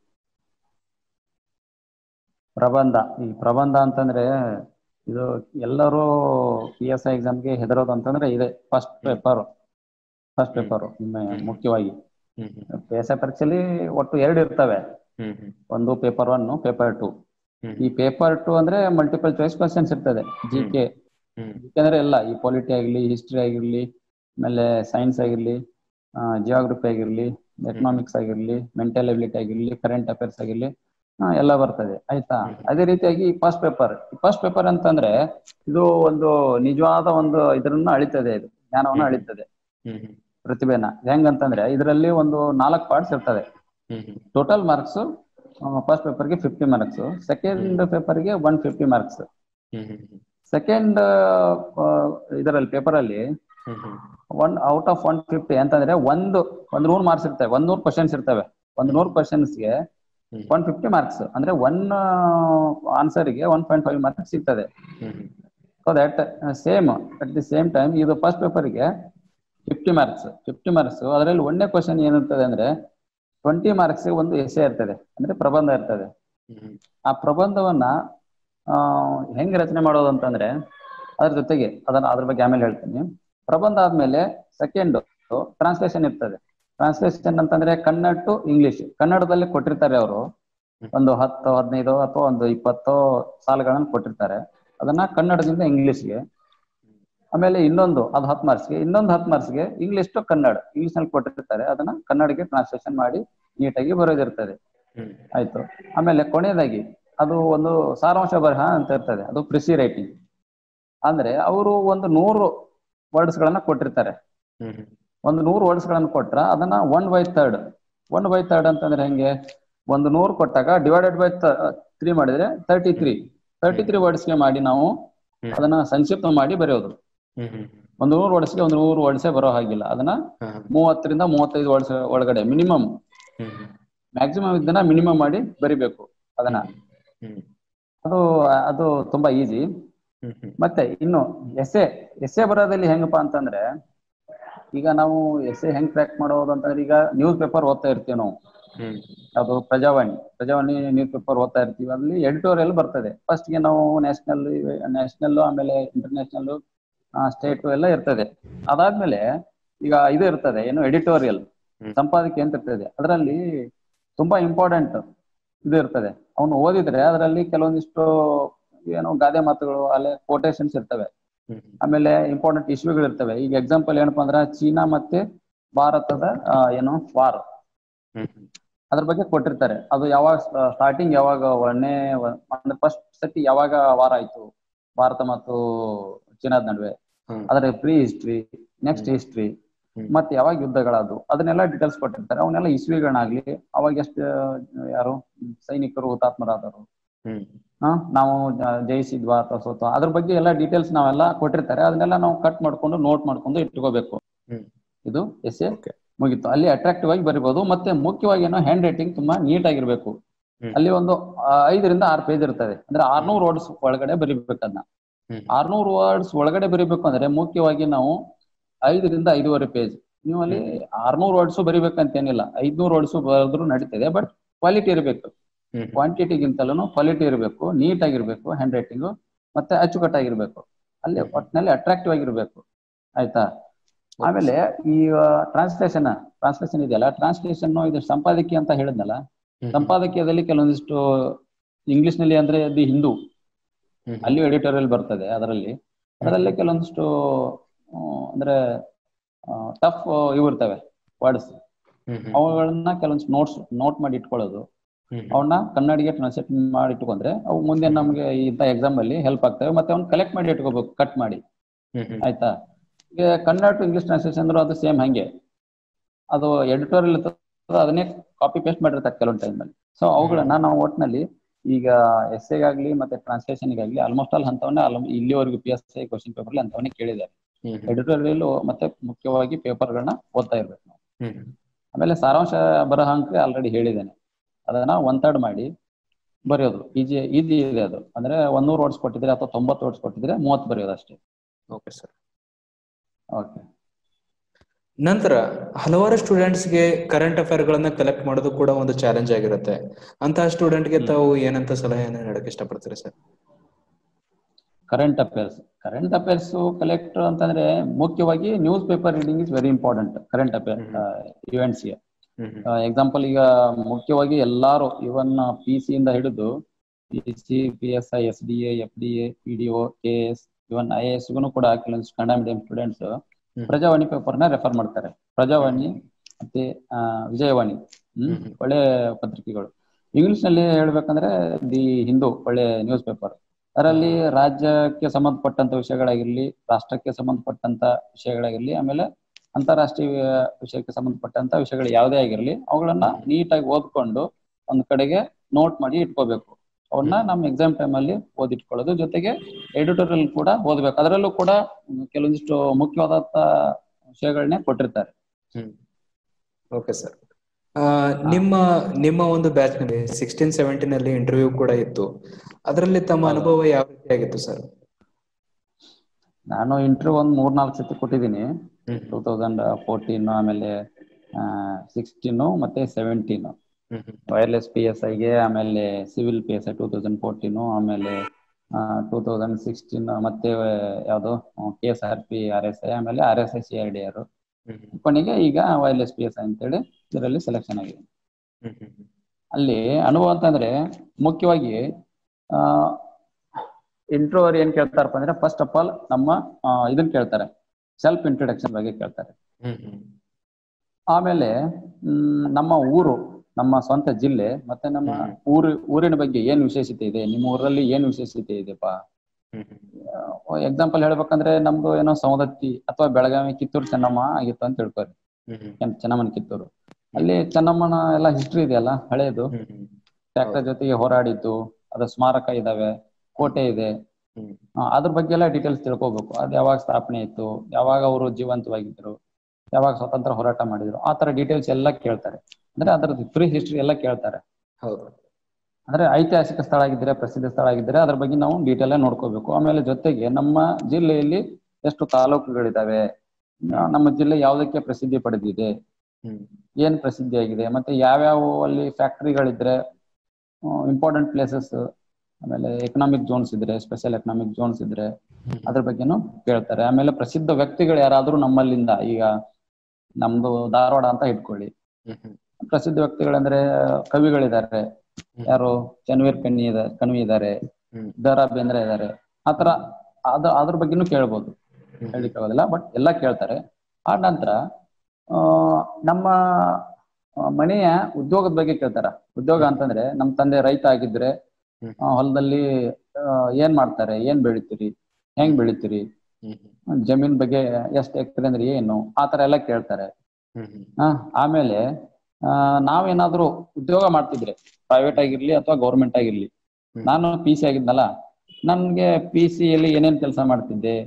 ಪ್ರಬಂಧ, ಈ ಪ್ರಬಂಧ ಅಂತಂದ್ರೆ ಇದು ಎಲ್ಲರೂ ಪಿ ಎಸ್ ಐ ಎಕ್ಸಾಮ್ಗೆ ಹೆದರೋದು ಅಂತಂದ್ರೆ ಇದೆ ಫಸ್ಟ್ ಪೇಪರ್. ಫಸ್ಟ್ ಪೇಪರ್ ಮುಖ್ಯವಾಗಿ ಪಿ ಎಸ್ ಐ ಪರೀಕ್ಷೆಯಲ್ಲಿ ಒಟ್ಟು ಎರಡು ಇರ್ತವೆ, ಒಂದು ಪೇಪರ್ ಒನ್ ಪೇಪರ್ ಟು. ಈ ಪೇಪರ್ ಟು ಅಂದ್ರೆ ಮಲ್ಟಿಪಲ್ ಚಾಯ್ಸ್ ಕ್ವಶನ್ಸ್ ಇರ್ತದೆ, ಜಿ ಕೆ ಅಂದ್ರೆ ಎಲ್ಲ ಈ ಪಾಲಿಟಿ ಆಗಿರ್ಲಿ, ಹಿಸ್ಟ್ರಿ ಆಗಿರ್ಲಿ, ಆಮೇಲೆ ಸೈನ್ಸ್ ಆಗಿರ್ಲಿ, ಜಿಯೋಗ್ರಫಿ ಆಗಿರ್ಲಿ, ಎಕನಾಮಿಕ್ಸ್ ಆಗಿರ್ಲಿ, ಮೆಂಟಲ್ ಎಬಿಲಿಟಿ ಆಗಿರ್ಲಿ, ಕರೆಂಟ್ ಅಫೇರ್ಸ್ ಆಗಿರ್ಲಿ, ಎಲ್ಲ ಬರ್ತದೆ ಆಯ್ತಾ. ಅದೇ ರೀತಿಯಾಗಿ ಫಸ್ಟ್ ಪೇಪರ್ ಫಸ್ಟ್ ಪೇಪರ್ ಅಂತಂದ್ರೆ ಇದು ಒಂದು ನಿಜವಾದ ಒಂದು ಇದನ್ನ ಅಳಿತದೆ, ಇದು ಜ್ಞಾನವನ್ನು ಅಳಿತದೆ, ಪ್ರತಿಭೆನ. ಹೆಂಗಂತಂದ್ರೆ ಇದರಲ್ಲಿ ಒಂದು ನಾಲ್ಕು ಪಾರ್ಟ್ಸ್ ಇರ್ತದೆ. ಟೋಟಲ್ ಮಾರ್ಕ್ಸ್ ಫಸ್ಟ್ ಪೇಪರ್ಗೆ ಫಿಫ್ಟಿ ಮಾರ್ಕ್ಸ್, ಸೆಕೆಂಡ್ ಪೇಪರ್ಗೆ ಒನ್ ಫಿಫ್ಟಿ ಮಾರ್ಕ್ಸ್. ಸೆಕೆಂಡ್ ಇದರಲ್ಲಿ ಪೇಪರ್ ಅಲ್ಲಿ one out of one fifty ಅಂತಂದ್ರೆ ಒಂದು ಒಂದ್ ನೂರು ಮಾರ್ಕ್ಸ್ ಇರ್ತವೆ, ಒಂದ್ ನೂರು ಕ್ವಶನ್ಸ್ ಇರ್ತವೆ. ಒಂದ್ ನೂರು ಕ್ವಶನ್ಸ್ಗೆ ಒನ್ ಫಿಫ್ಟಿ ಮಾರ್ಕ್ಸ್ ಅಂದ್ರೆ ಒನ್ ಆನ್ಸರ್ಗೆ ಒನ್ ಪಾಯಿಂಟ್ ಫೈವ್ ಮಾರ್ಕ್ಸ್ ಸಿಗ್ತದೆ. So that same at the same time ಇದು ಫಸ್ಟ್ ಪೇಪರ್ಗೆ ಫಿಫ್ಟಿ ಮಾರ್ಕ್ಸ್ ಫಿಫ್ಟಿ ಮಾರ್ಕ್ಸ್ ಅದರಲ್ಲಿ ಒಂದೇ ಕ್ವಶನ್ ಏನಿರ್ತದೆ ಅಂದ್ರೆ ಟ್ವೆಂಟಿ ಮಾರ್ಕ್ಸ್ ಒಂದು ಎಸೆ ಇರ್ತದೆ, ಅಂದ್ರೆ ಪ್ರಬಂಧ ಇರ್ತದೆ. ಆ ಪ್ರಬಂಧವನ್ನ ಆ ಹೆಂಗ್ ರಚನೆ ಮಾಡೋದು ಅಂತಂದ್ರೆ ಅದ್ರ ಜೊತೆಗೆ ಅದನ್ನ ಅದ್ರ ಬಗ್ಗೆ ಆಮೇಲೆ ಹೇಳ್ತೀನಿ. ಪ್ರಬಂಧ ಆದ್ಮೇಲೆ ಸೆಕೆಂಡ್ ಟ್ರಾನ್ಸ್ಲೇಷನ್ ಇರ್ತದೆ. ಟ್ರಾನ್ಸ್ಲೇಷನ್ ಅಂತಂದ್ರೆ ಕನ್ನಡ ಟು ಇಂಗ್ಲಿಷ್, ಕನ್ನಡದಲ್ಲಿ ಕೊಟ್ಟಿರ್ತಾರೆ ಅವರು ಒಂದು ಹತ್ತು ಹದಿನೈದು ಅಥವಾ ಒಂದು ಇಪ್ಪತ್ತು ಸಾಲುಗಳನ್ನು ಕೊಟ್ಟಿರ್ತಾರೆ, ಅದನ್ನ ಕನ್ನಡದಿಂದ ಇಂಗ್ಲಿಷ್ಗೆ. ಆಮೇಲೆ ಇನ್ನೊಂದು ಅದು ಹತ್ತು ಮಾರ್ಕ್ಸ್ಗೆ, ಇನ್ನೊಂದು ಹತ್ತು ಮಾರ್ಕ್ಸ್ಗೆ ಇಂಗ್ಲಿಷ್ ಟು ಕನ್ನಡ, ಇಂಗ್ಲಿಷ್ ನಲ್ಲಿ ಕೊಟ್ಟಿರ್ತಾರೆ, ಅದನ್ನ ಕನ್ನಡಕ್ಕೆ ಟ್ರಾನ್ಸ್ಲೇಷನ್ ಮಾಡಿ ನೀಟಾಗಿ ಬರೋದಿರ್ತದೆ. ಆಯ್ತು. ಆಮೇಲೆ ಕೊನೆಯದಾಗಿ ಅದು ಒಂದು ಸಾರಾಂಶ ಬರಹ ಅಂತ ಇರ್ತದೆ, ಅದು ಪ್ರಿಸಿ ರೈಟಿಂಗ್. ಅಂದ್ರೆ ಅವರು ಒಂದು ನೂರು ವರ್ಡ್ಸ್ ಗಳನ್ನ ಕೊಟ್ಟಿರ್ತಾರೆ, ಹ್ಮ್ ಒಂದು ನೂರು ವರ್ಡ್ಸ್ ಗಳನ್ನ ಕೊಟ್ರ ಅದನ್ನ one by third one by third ಅಂತಂದ್ರೆ ಹೆಂಗೆ, ಒಂದು ನೂರು ಕೊಟ್ಟಾಗ ಡಿವೈಡೆಡ್ ಬೈ ತ್ರೀ ಮಾಡಿದ್ರೆ ತರ್ಟಿ ತ್ರೀ ತರ್ಟಿ ತ್ರೀ ವರ್ಡ್ಸ್ಗೆ ಮಾಡಿ ನಾವು ಅದನ್ನ ಸಂಕ್ಷಿಪ್ತ ಮಾಡಿ ಬರೆಯೋದು. ಹ್ಮ್ ಹ್ಮ್ ಒಂದು ನೂರು ವರ್ಡ್ಸ್ಗೆ ಒಂದು ನೂರು ವರ್ಡ್ಸೇ ಬರೋ ಹಾಗಿಲ್ಲ, ಅದನ್ನ ಮೂವತ್ತರಿಂದ ಮೂವತ್ತೈದು ವರ್ಡ್ಸ್ ಒಳಗಡೆ ಮಿನಿಮಮ್, ಮ್ಯಾಕ್ಸಿಮಮ್ ಇದನ್ನ ಮಿನಿಮಮ್ ಮಾಡಿ ಬರಿಬೇಕು ಅದನ್ನ. ಅದು ಅದು ತುಂಬಾ ಈಸಿ. ಮತ್ತೆ ಇನ್ನು ಎಸ್ಸೆ ಎಸ್ಸೆ ಬರೋದಲ್ಲಿ ಹೆಂಗಪ್ಪಾ ಅಂತಂದ್ರೆ, ಈಗ ನಾವು ಎಸ್ಸೆ ಹೆಂಗ್ ಟ್ರ್ಯಾಕ್ ಮಾಡೋದು ಅಂತಂದ್ರೆ, ಈಗ ನ್ಯೂಸ್ ಪೇಪರ್ ಓದ್ತಾ ಇರ್ತೀವಿ ನಾವು, ಅದು ಪ್ರಜಾವಾಣಿ ಪ್ರಜಾವಾಣಿ ನ್ಯೂಸ್ ಪೇಪರ್ ಓದ್ತಾ ಇರ್ತೀವಿ. ಅಲ್ಲಿ ಎಡಿಟೋರಿಯಲ್ ಬರ್ತದೆ. ಫಸ್ಟ್ ಗೆ ನಾವು ನ್ಯಾಷನಲ್ ನ್ಯಾಷನಲ್ ಆಮೇಲೆ ಇಂಟರ್ನ್ಯಾಷನಲ್ ಸ್ಟೇಟ್ ಎಲ್ಲ ಇರ್ತದೆ. ಅದಾದ್ಮೇಲೆ ಈಗ ಇದು ಇರ್ತದೆ, ಏನು ಎಡಿಟೋರಿಯಲ್ ಸಂಪಾದಕಿ ಅಂತ ಇರ್ತದೆ. ಅದರಲ್ಲಿ ತುಂಬಾ ಇಂಪಾರ್ಟೆಂಟ್ ಇದು ಇರ್ತದೆ. ಅವನು ಓದಿದ್ರೆ ಅದರಲ್ಲಿ ಕೆಲವೊಂದಿಷ್ಟು ಏನು ಗಾದೆ ಮಾತುಗಳು, ಅಲ್ಲೇ ಕೋಟೇಶನ್ಸ್ ಇರ್ತವೆ. ಆಮೇಲೆ ಇಂಪಾರ್ಟೆಂಟ್ ಇಶ್ಯೂಗಳು ಇರ್ತವೆ. ಈಗ ಎಕ್ಸಾಂಪಲ್ ಏನಪ್ಪಾ ಅಂದ್ರೆ, ಚೀನಾ ಮತ್ತೆ ಭಾರತದ ಏನು ವಾರ್, ಅದ್ರ ಬಗ್ಗೆ ಕೊಟ್ಟಿರ್ತಾರೆ. ಅದು ಯಾವಾಗ ಸ್ಟಾರ್ಟಿಂಗ್, ಯಾವಾಗ ಒಂದೇ ಫಸ್ಟ್ ಸತಿ ಯಾವಾಗ ವಾರ ಆಯ್ತು ಭಾರತ ಮತ್ತು ಚೀನಾದ ನಡುವೆ, ಅದರ ಪ್ರೀ ಹಿಸ್ಟ್ರಿ, ನೆಕ್ಸ್ಟ್ ಹಿಸ್ಟ್ರಿ, ಮತ್ತೆ ಯಾವಾಗ ಯುದ್ಧಗಳಾದವು, ಅದನ್ನೆಲ್ಲ ಡೀಟೇಲ್ಸ್ ಕೊಟ್ಟಿರ್ತಾರೆ. ಅವನ್ನೆಲ್ಲ ಇಸ್ವಿಗಳನ್ನಾಗ್ಲಿ, ಅವಾಗ ಎಷ್ಟು ಯಾರು ಸೈನಿಕರು ಹುತಾತ್ಮರಾದರು, ಹ ನಾವು ಜಯಿಸಿದ್ವಾ ಅಥವಾ ಸೋತ್ವಾ, ಅದ್ರ ಬಗ್ಗೆ ಎಲ್ಲ ಡೀಟೇಲ್ಸ್ ನಾವೆಲ್ಲ ಕೊಟ್ಟಿರ್ತಾರೆ. ಅದನ್ನೆಲ್ಲ ನಾವು ಕಟ್ ಮಾಡ್ಕೊಂಡು ನೋಟ್ ಮಾಡ್ಕೊಂಡು ಇಟ್ಕೋಬೇಕು. ಇದು ಎಸ್ಸೆ ಮುಗಿತು. ಅಲ್ಲಿ ಅಟ್ರಾಕ್ಟಿವ್ ಆಗಿ ಬರಿಬಹುದು. ಮತ್ತೆ ಮುಖ್ಯವಾಗಿ ಏನೋ ಹ್ಯಾಂಡ್ ರೈಟಿಂಗ್ ತುಂಬಾ ನೀಟ್ ಆಗಿರ್ಬೇಕು. ಅಲ್ಲಿ ಒಂದು ಐದರಿಂದ ಆರು ಪೇಜ್ ಇರ್ತದೆ. ಅಂದ್ರೆ ಆರ್ನೂರು ವರ್ಡ್ಸ್ ಒಳಗಡೆ ಬರಿಬೇಕು. ಅದನ್ನ ಆರ್ನೂರು ವರ್ಡ್ಸ್ ಒಳಗಡೆ ಬರಿಬೇಕು ಅಂದ್ರೆ ಮುಖ್ಯವಾಗಿ ನಾವು ಐದರಿಂದ ಐದೂವರೆ ಪೇಜ್. ನೀವು ಅಲ್ಲಿ ಆರ್ನೂರು ವರ್ಡ್ಸು ಬರಿಬೇಕಂತೇನಿಲ್ಲ, ಐದ್ನೂರು ವರ್ಡ್ಸು ಬರೆದ್ರು ನಡೀತದೆ. ಬಟ್ ಕ್ವಾಲಿಟಿ ಇರಬೇಕು. ಕ್ವಾಂಟಿಟಿಗಿಂತಲೂ ಕ್ವಾಲಿಟಿ ಇರಬೇಕು. ನೀಟ್ ಆಗಿರ್ಬೇಕು ಹ್ಯಾಂಡ್ ರೈಟಿಂಗು, ಮತ್ತೆ ಅಚ್ಚುಕಟ್ಟಾಗಿರ್ಬೇಕು. ಅಲ್ಲಿ ಒಟ್ಟಿನಲ್ಲಿ ಅಟ್ರಾಕ್ಟಿವ್ ಆಗಿರ್ಬೇಕು. ಆಯ್ತಾ? ಆಮೇಲೆ ಈ ಟ್ರಾನ್ಸ್ಲೇಷನ್ ಟ್ರಾನ್ಸ್ಲೇಷನ್ ಇದೆಯಲ್ಲ, ಟ್ರಾನ್ಸ್ಲೇಷನ್ ಇದು ಸಂಪಾದಕಿ ಅಂತ ಹೇಳಿದ್ನಲ್ಲ, ಸಂಪಾದಕೀಯದಲ್ಲಿ ಕೆಲವೊಂದಿಷ್ಟು ಇಂಗ್ಲಿಷ್ ನಲ್ಲಿ ಅಂದ್ರೆ ದಿ ಹಿಂದೂ, ಅಲ್ಲಿ ಎಡಿಟೋರಿಯಲ್ ಬರ್ತದೆ. ಅದರಲ್ಲಿ ಅದರಲ್ಲಿ ಕೆಲವೊಂದಿಷ್ಟು ಅಂದ್ರೆ ಟಫ್ ಇವು ಇರ್ತವೆ ವರ್ಡ್ಸ್, ಅವುಗಳನ್ನ ಕೆಲವೊಂದಿಷ್ಟು ನೋಟ್ಸ್ ನೋಟ್ ಮಾಡಿ ಇಟ್ಕೊಳ್ಳೋದು. ಅವನ್ನ ಕನ್ನಡಿಗೆ ಟ್ರಾನ್ಸ್ಲೇಟ್ ಮಾಡಿ ಇಟ್ಕೊಂಡ್ರೆ ಅವು ಮುಂದೆ ನಮ್ಗೆ ಇಂಥ ಎಕ್ಸಾಮ್ ಅಲ್ಲಿ ಹೆಲ್ಪ್ ಆಗ್ತವೆ. ಮತ್ತೆ ಅವ್ನ ಕಲೆಕ್ಟ್ ಮಾಡಿ ಇಟ್ಕೋಬೇಕು, ಕಟ್ ಮಾಡಿ. ಆಯ್ತಾ? ಈಗ ಕನ್ನಡ ಟು ಇಂಗ್ಲಿಷ್ ಟ್ರಾನ್ಸ್ಲೇಷನ್ ಅಂದ್ರೆ ಅದು ಸೇಮ್ ಹಂಗೆ, ಅದು ಎಡಿಟೋರಿಯಲ್ ಅದನ್ನೇ ಕಾಪಿ ಪೇಸ್ಟ್ ಮಾಡಿರ್ತಾರೆ ಕೆಲವೊಂದು ಟೈಮಲ್ಲಿ. ಸೊ ಅವುಗಳನ್ನ ನಾವು ಒಟ್ಟಿನಲ್ಲಿ ಈಗ ಎಸ್ಸೆಗಾಗ್ಲಿ ಮತ್ತೆ ಟ್ರಾನ್ಸ್ಲೇಷನ್ಗಾಗ್ಲಿ ಆಲ್ಮೋಸ್ಟ್ ಆಲ್ ಅಂತವನ್ನೇ ಇಲ್ಲಿವರೆಗೂ P S I question paper ಅಂತವನ್ನೇ ಕೇಳಿದ್ದಾರೆ. ಎಡಿಟೋರಿಯಲ್ ಮತ್ತೆ ಮುಖ್ಯವಾಗಿ ಪೇಪರ್ಗಳನ್ನ ಓದ್ತಾ ಇರ್ಬೇಕು ನಾವು. ಆಮೇಲೆ ಸಾರಾಂಶ ಬರಹ ಅಂತ ಆಲ್ರೆಡಿ ಹೇಳಿದ್ದೇನೆ, ಅದನ್ನ ಒನ್ ಥರ್ಡ್ ಮಾಡಿ ಬರೆಯೋದು. ಈಜಿ ಈಜಿ ಇದೆ ಅದು. ಅಂದ್ರೆ ಒಂದೂರು ವರ್ಡ್ಸ್ ಕೊಟ್ಟಿದ್ರೆ ಅಥವಾ ತೊಂಬತ್ತು ವರ್ಡ್ಸ್ ಕೊಟ್ಟಿದ್ರೆ ಮೂವತ್ತು ಬರೆಯೋದು ಅಷ್ಟೇ. Okay sir. ಓಕೆ. ನಂತರ ಹಲವಾರು ಸ್ಟೂಡೆಂಟ್ಸ್ಗೆ ಕರೆಂಟ್ ಅಫೇರ್ ಗಳನ್ನ ಕಲೆಕ್ಟ್ ಮಾಡೋದು ಕೂಡ ಒಂದು ಚಾಲೆಂಜ್ ಆಗಿರುತ್ತೆ. ಅಂತಹ ಸ್ಟೂಡೆಂಟ್ಗೆ ತಾವು ಏನಂತ ಸಲಹೆಯನ್ನು ನೀಡಕ್ಕೆ ಇಷ್ಟಪಡ್ತೀರಿ ಸರ್? Current affairs current affairs collect ಅಂತಂದ್ರೆ ಮುಖ್ಯವಾಗಿ news paper reading is very important current affair ಇವೆಂಟ್ಸ್ಗೆ. ಎಕ್ಸಾಂಪಲ್ ಈಗ ಮುಖ್ಯವಾಗಿ ಎಲ್ಲಾರು ಇವನ್ ಪಿ ಸಿ ಇಂದ ಹಿಡಿದು P C, P S I, S D A, F D A, P D O, K S, even I A S ಗೂ ಕೂಡ ಕೆಲವೊಂದು ಕನ್ನಡ ಮೀಡಿಯಂ ಸ್ಟೂಡೆಂಟ್ಸ್ ಪ್ರಜಾವಾಣಿ ಪೇಪರ್ನ ರೆಫರ್ ಮಾಡ್ತಾರೆ. ಪ್ರಜಾವಾಣಿ ಮತ್ತೆ ವಿಜಯವಾಣಿ, ಹ್ಮ್ ಒಳ್ಳೆ ಪತ್ರಿಕೆಗಳು. ಇಂಗ್ಲಿಷ್ ನಲ್ಲಿ ಹೇಳ್ಬೇಕಂದ್ರೆ ದಿ ಹಿಂದೂ ಒಳ್ಳೆ ನ್ಯೂಸ್ ಪೇಪರ್. ಅದರಲ್ಲಿ ರಾಜ್ಯಕ್ಕೆ ಸಂಬಂಧಪಟ್ಟಂತ ವಿಷಯಗಳಾಗಿರ್ಲಿ, ರಾಷ್ಟ್ರಕ್ಕೆ ಸಂಬಂಧಪಟ್ಟಂತ ವಿಷಯಗಳಾಗಿರ್ಲಿ, ಆಮೇಲೆ ಅಂತಾರಾಷ್ಟ್ರೀಯ ವಿಷಯಕ್ಕೆ ಸಂಬಂಧಪಟ್ಟಂತ ವಿಷಯಗಳು ಯಾವುದೇ ಆಗಿರ್ಲಿ, ಅವುಗಳನ್ನ ನೀಟಾಗಿ ಓದ್ಕೊಂಡು ಒಂದ್ ಕಡೆಗೆ ನೋಟ್ ಮಾಡಿ ಇಟ್ಕೋಬೇಕು. ಅವನ್ನ ನಮ್ಮ ಎಕ್ಸಾಮ್ ಟೈಮ್ ಅಲ್ಲಿ ಓದಿಟ್ಕೊಳ್ಳೋದು. ಜೊತೆಗೆ ಎಡಿಟೋರಿಯಲ್ ಕೂಡ ಓದ್ಬೇಕು. ಅದರಲ್ಲೂ ಕೂಡ ಕೆಲವೊಂದಿಷ್ಟು ಮುಖ್ಯವಾದಂತ ವಿಷಯಗಳನ್ನೇ ಕೊಟ್ಟಿರ್ತಾರೆ. Okay sir. ನಿಮ್ಮ ನಿಮ್ಮ ಒಂದು ಬ್ಯಾಚ್ ನಲ್ಲಿ ಸಿಕ್ಸ್ಟೀನ್ ಸೆವೆಂಟೀನ್ ಅಲ್ಲಿ ಇಂಟರ್ವ್ಯೂ ಕೂಡ ಇತ್ತು. ಅದರಲ್ಲಿ ತಮ್ಮ ಅನುಭವ ಯಾವ ರೀತಿ ಆಗಿತ್ತು ಸರ್? ನಾನು ಇಂಟರ್ವ್ಯೂ ಒಂದ್ ಮೂರ್ನಾಲ್ಕು ಸತಿ ಕೊಟ್ಟಿದ್ದೀನಿ. ಟೂ ತೌಸಂಡ್ ಫೋರ್ಟೀನ್ ಆಮೇಲೆ ಸಿಕ್ಸ್ಟೀನು ಮತ್ತೆ ಸೆವೆಂಟೀನ್ ವೈರ್ಲೆಸ್ ಪಿ ಎಸ್ ಐಗೆ, ಆಮೇಲೆ civil P S I two thousand fourteen, ಆಮೇಲೆ ಟೂ ತೌಸಂಡ್ ಸಿಕ್ಸ್ಟೀನ್ ಮತ್ತೆ ಯಾವುದು K S R P R S I, ಆಮೇಲೆ R S I C R D R, ಕೊನೆಗೆ ಈಗ ವೈರ್ಲೆಸ್ ಪಿ ಎಸ್ ಐ ಅಂತೇಳಿ ಇದರಲ್ಲಿ ಸೆಲೆಕ್ಷನ್ ಆಗಿದೆ. ಅಲ್ಲಿ ಅನುಭವ ಅಂತಂದ್ರೆ ಮುಖ್ಯವಾಗಿ ಆ ಇಂಟ್ರೋವರ್ ಏನ್ ಕೇಳ್ತಾರಪ್ಪ ಅಂದ್ರೆ, ಫಸ್ಟ್ ಆಫ್ ಆಲ್ ನಮ್ಮ ಇದನ್ನ ಕೇಳ್ತಾರೆ, ಸೆಲ್ಫ್ ಇಂಟ್ರೊಡಕ್ಷನ್ ಬಗ್ಗೆ ಕೇಳ್ತಾರೆ. ಆಮೇಲೆ ಹ್ಮ್ ನಮ್ಮ ಊರು, ನಮ್ಮ ಸ್ವಂತ ಜಿಲ್ಲೆ, ಮತ್ತೆ ನಮ್ಮ ಊರು ಊರಿನ ಬಗ್ಗೆ ಏನ್ ವಿಶೇಷತೆ ಇದೆ, ನಿಮ್ಮ ಊರಲ್ಲಿ ಏನ್ ವಿಶೇಷತೆ ಇದೆಪಾ, ಎಕ್ಸಾಂಪಲ್ ಹೇಳ್ಬೇಕಂದ್ರೆ ನಮ್ದು ಏನೋ ಸವದತ್ತಿ ಅಥವಾ ಬೆಳಗಾವಿ ಕಿತ್ತೂರು ಚೆನ್ನಮ್ಮ ಆಗಿತ್ತು ಅಂತ ತಿಳ್ಕೊರಿ. ಚೆನ್ನಮ್ಮನ ಕಿತ್ತೂರು ಅಲ್ಲಿ ಚೆನ್ನಮ್ಮನ ಎಲ್ಲ ಹಿಸ್ಟ್ರಿ ಇದೆಯಲ್ಲ ಹಳೇದು, ಟ್ಯಾಕ್ಟರ್ ಜೊತೆಗೆ ಹೋರಾಡಿದ್ದು, ಅದ್ರ ಸ್ಮಾರಕ ಇದಾವೆ, ಕೋಟೆ ಇದೆ, ಅದ್ರ ಬಗ್ಗೆ ಎಲ್ಲ ಡೀಟೇಲ್ಸ್ ತಿಳ್ಕೊಬೇಕು. ಅದು ಯಾವಾಗ ಸ್ಥಾಪನೆ ಇತ್ತು, ಯಾವಾಗ ಅವರು ಜೀವಂತವಾಗಿದ್ರು, ಯಾವಾಗ ಸ್ವತಂತ್ರ ಹೋರಾಟ ಮಾಡಿದ್ರು, ಆ ತರ ಡೀಟೇಲ್ಸ್ ಎಲ್ಲ ಕೇಳ್ತಾರೆ. ಅಂದ್ರೆ ಅದ್ರದ್ದು ಫ್ರೀ ಹಿಸ್ಟ್ರಿ ಎಲ್ಲ ಕೇಳ್ತಾರೆ. ಅಂದ್ರೆ ಐತಿಹಾಸಿಕ ಸ್ಥಳ ಆಗಿದ್ರೆ, ಪ್ರಸಿದ್ಧ ಸ್ಥಳ ಆಗಿದ್ರೆ ಅದ್ರ ಬಗ್ಗೆ ನಾವು ಡೀಟೇಲ್ ಆಗಿ ನೋಡ್ಕೋಬೇಕು. ಆಮೇಲೆ ಜೊತೆಗೆ ನಮ್ಮ ಜಿಲ್ಲೆಯಲ್ಲಿ ಎಷ್ಟು ತಾಲೂಕುಗಳಿದಾವೆ, ನಮ್ಮ ಜಿಲ್ಲೆ ಯಾವುದಕ್ಕೆ ಪ್ರಸಿದ್ಧಿ ಪಡೆದಿದೆ, ಏನ್ ಪ್ರಸಿದ್ಧಿ ಆಗಿದೆ, ಮತ್ತೆ ಯಾವ್ಯಾವ ಅಲ್ಲಿ ಫ್ಯಾಕ್ಟ್ರಿಗಳಿದ್ರೆ, ಇಂಪಾರ್ಟೆಂಟ್ ಪ್ಲೇಸಸ್, ಆಮೇಲೆ ಎಕನಾಮಿಕ್ ಝೋನ್ಸ್ ಇದ್ರೆ, ಸ್ಪೆಷಲ್ ಎಕನಾಮಿಕ್ ಝೋನ್ಸ್ ಇದ್ರೆ ಅದ್ರ ಬಗ್ಗೆನು ಕೇಳ್ತಾರೆ. ಆಮೇಲೆ ಪ್ರಸಿದ್ಧ ವ್ಯಕ್ತಿಗಳು ಯಾರಾದ್ರೂ ನಮ್ಮಲ್ಲಿಂದ, ಈಗ ನಮ್ದು ಧಾರವಾಡ ಅಂತ ಇಟ್ಕೊಳ್ಳಿ, ಪ್ರಸಿದ್ಧ ವ್ಯಕ್ತಿಗಳಂದ್ರೆ ಕವಿಗಳಿದ್ದಾರೆ, ಯಾರು ಚನ್ವೀರ್ ಕಣ್ಣಿ ಇದೆ ಕಣ್ವಿ ಇದ್ದಾರೆ, ದ ರಾ ಬೇಂದ್ರೆ ಇದ್ದಾರೆ, ಆತರ ಅದ ಅದ್ರ ಬಗ್ಗೆನೂ ಕೇಳ್ಬೋದು, ಹೇಳಿಕ್ ಆಗೋದಿಲ್ಲ, ಬಟ್ ಎಲ್ಲ ಕೇಳ್ತಾರೆ. ಆ ನಂತರ ಆ ನಮ್ಮ ಮನೆಯ ಉದ್ಯೋಗದ ಬಗ್ಗೆ ಕೇಳ್ತಾರ. ಉದ್ಯೋಗ ಅಂತಂದ್ರೆ ನಮ್ ತಂದೆ ರೈತ ಆಗಿದ್ರೆ ಹೊಲದಲ್ಲಿ ಏನ್ ಮಾಡ್ತಾರೆ, ಏನ್ ಬೆಳಿತೀರಿ, ಹೆಂಗ್ ಬೆಳಿತೀರಿ, ಜಮೀನ್ ಬಗ್ಗೆ ಎಷ್ಟ್ ಎಕರೆ ಅಂದ್ರೆ ಏನು, ಆತರ ಎಲ್ಲ ಕೇಳ್ತಾರೆ. ಹ ಆಮೇಲೆ ಆ ನಾವೇನಾದ್ರೂ ಉದ್ಯೋಗ ಮಾಡ್ತಿದ್ರೆ, ಪ್ರೈವೇಟ್ ಆಗಿರ್ಲಿ ಅಥವಾ ಗೌರ್ಮೆಂಟ್ ಆಗಿರ್ಲಿ, ನಾನು ಪಿ ಸಿ ಆಗಿದ್ನಲ್ಲ, ನನ್ಗೆ ಪಿ ಸಿ ಯಲ್ಲಿ ಏನೇನ್ ಕೆಲಸ ಮಾಡ್ತಿದ್ದೆ,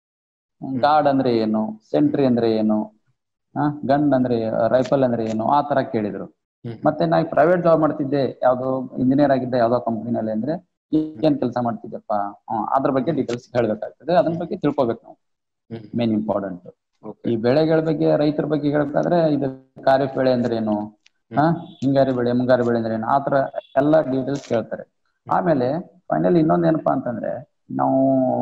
ಗಾರ್ಡ್ ಅಂದ್ರೆ ಏನು, ಸೆಂಟ್ರಿ ಅಂದ್ರೆ ಏನು, ಹ ಗನ್ ಅಂದ್ರೆ ರೈಫಲ್ ಅಂದ್ರೆ ಏನು, ಆ ತರ ಕೇಳಿದ್ರು. ಮತ್ತೆ ನಾ ಪ್ರೈವೇಟ್ ಜಾಬ್ ಮಾಡ್ತಿದ್ದೆ, ಯಾವ್ದೋ ಇಂಜಿನಿಯರ್ ಆಗಿದ್ದೆ ಯಾವ್ದೋ ಕಂಪ್ನಿನಲ್ಲಿ, ಅಂದ್ರೆ ಏನ್ ಕೆಲಸ ಮಾಡ್ತಿದ್ದೆಪ್ಪ, ಅದ್ರ ಬಗ್ಗೆ ಡೀಟೇಲ್ಸ್ ಹೇಳ್ಬೇಕಾಗ್ತದೆ. ಅದ್ರ ಬಗ್ಗೆ ತಿಳ್ಕೊಬೇಕು ನಾವು, ಮೇನ್ ಇಂಪಾರ್ಟೆಂಟ್. ಈ ಬೆಳೆಗಳ ಬಗ್ಗೆ, ರೈತರ ಬಗ್ಗೆ ಹೇಳ್ಬೇಕಾದ್ರೆ ಇದು ಖಾರಿಫ್ ಬೆಳೆ ಅಂದ್ರೆ ಏನು, ಹಾ ಹಿಂಗಾರಿ ಬೆಳೆ, ಮುಂಗಾರಿ ಬೆಳೆ ಅಂದ್ರೆ ಏನು, ಆತರ ಎಲ್ಲಾ ಡೀಟೇಲ್ಸ್ ಕೇಳ್ತಾರೆ. ಆಮೇಲೆ ಫೈನಲ್ ಇನ್ನೊಂದ್ ಏನಪ್ಪಾ ಅಂತಂದ್ರೆ, ನಾವು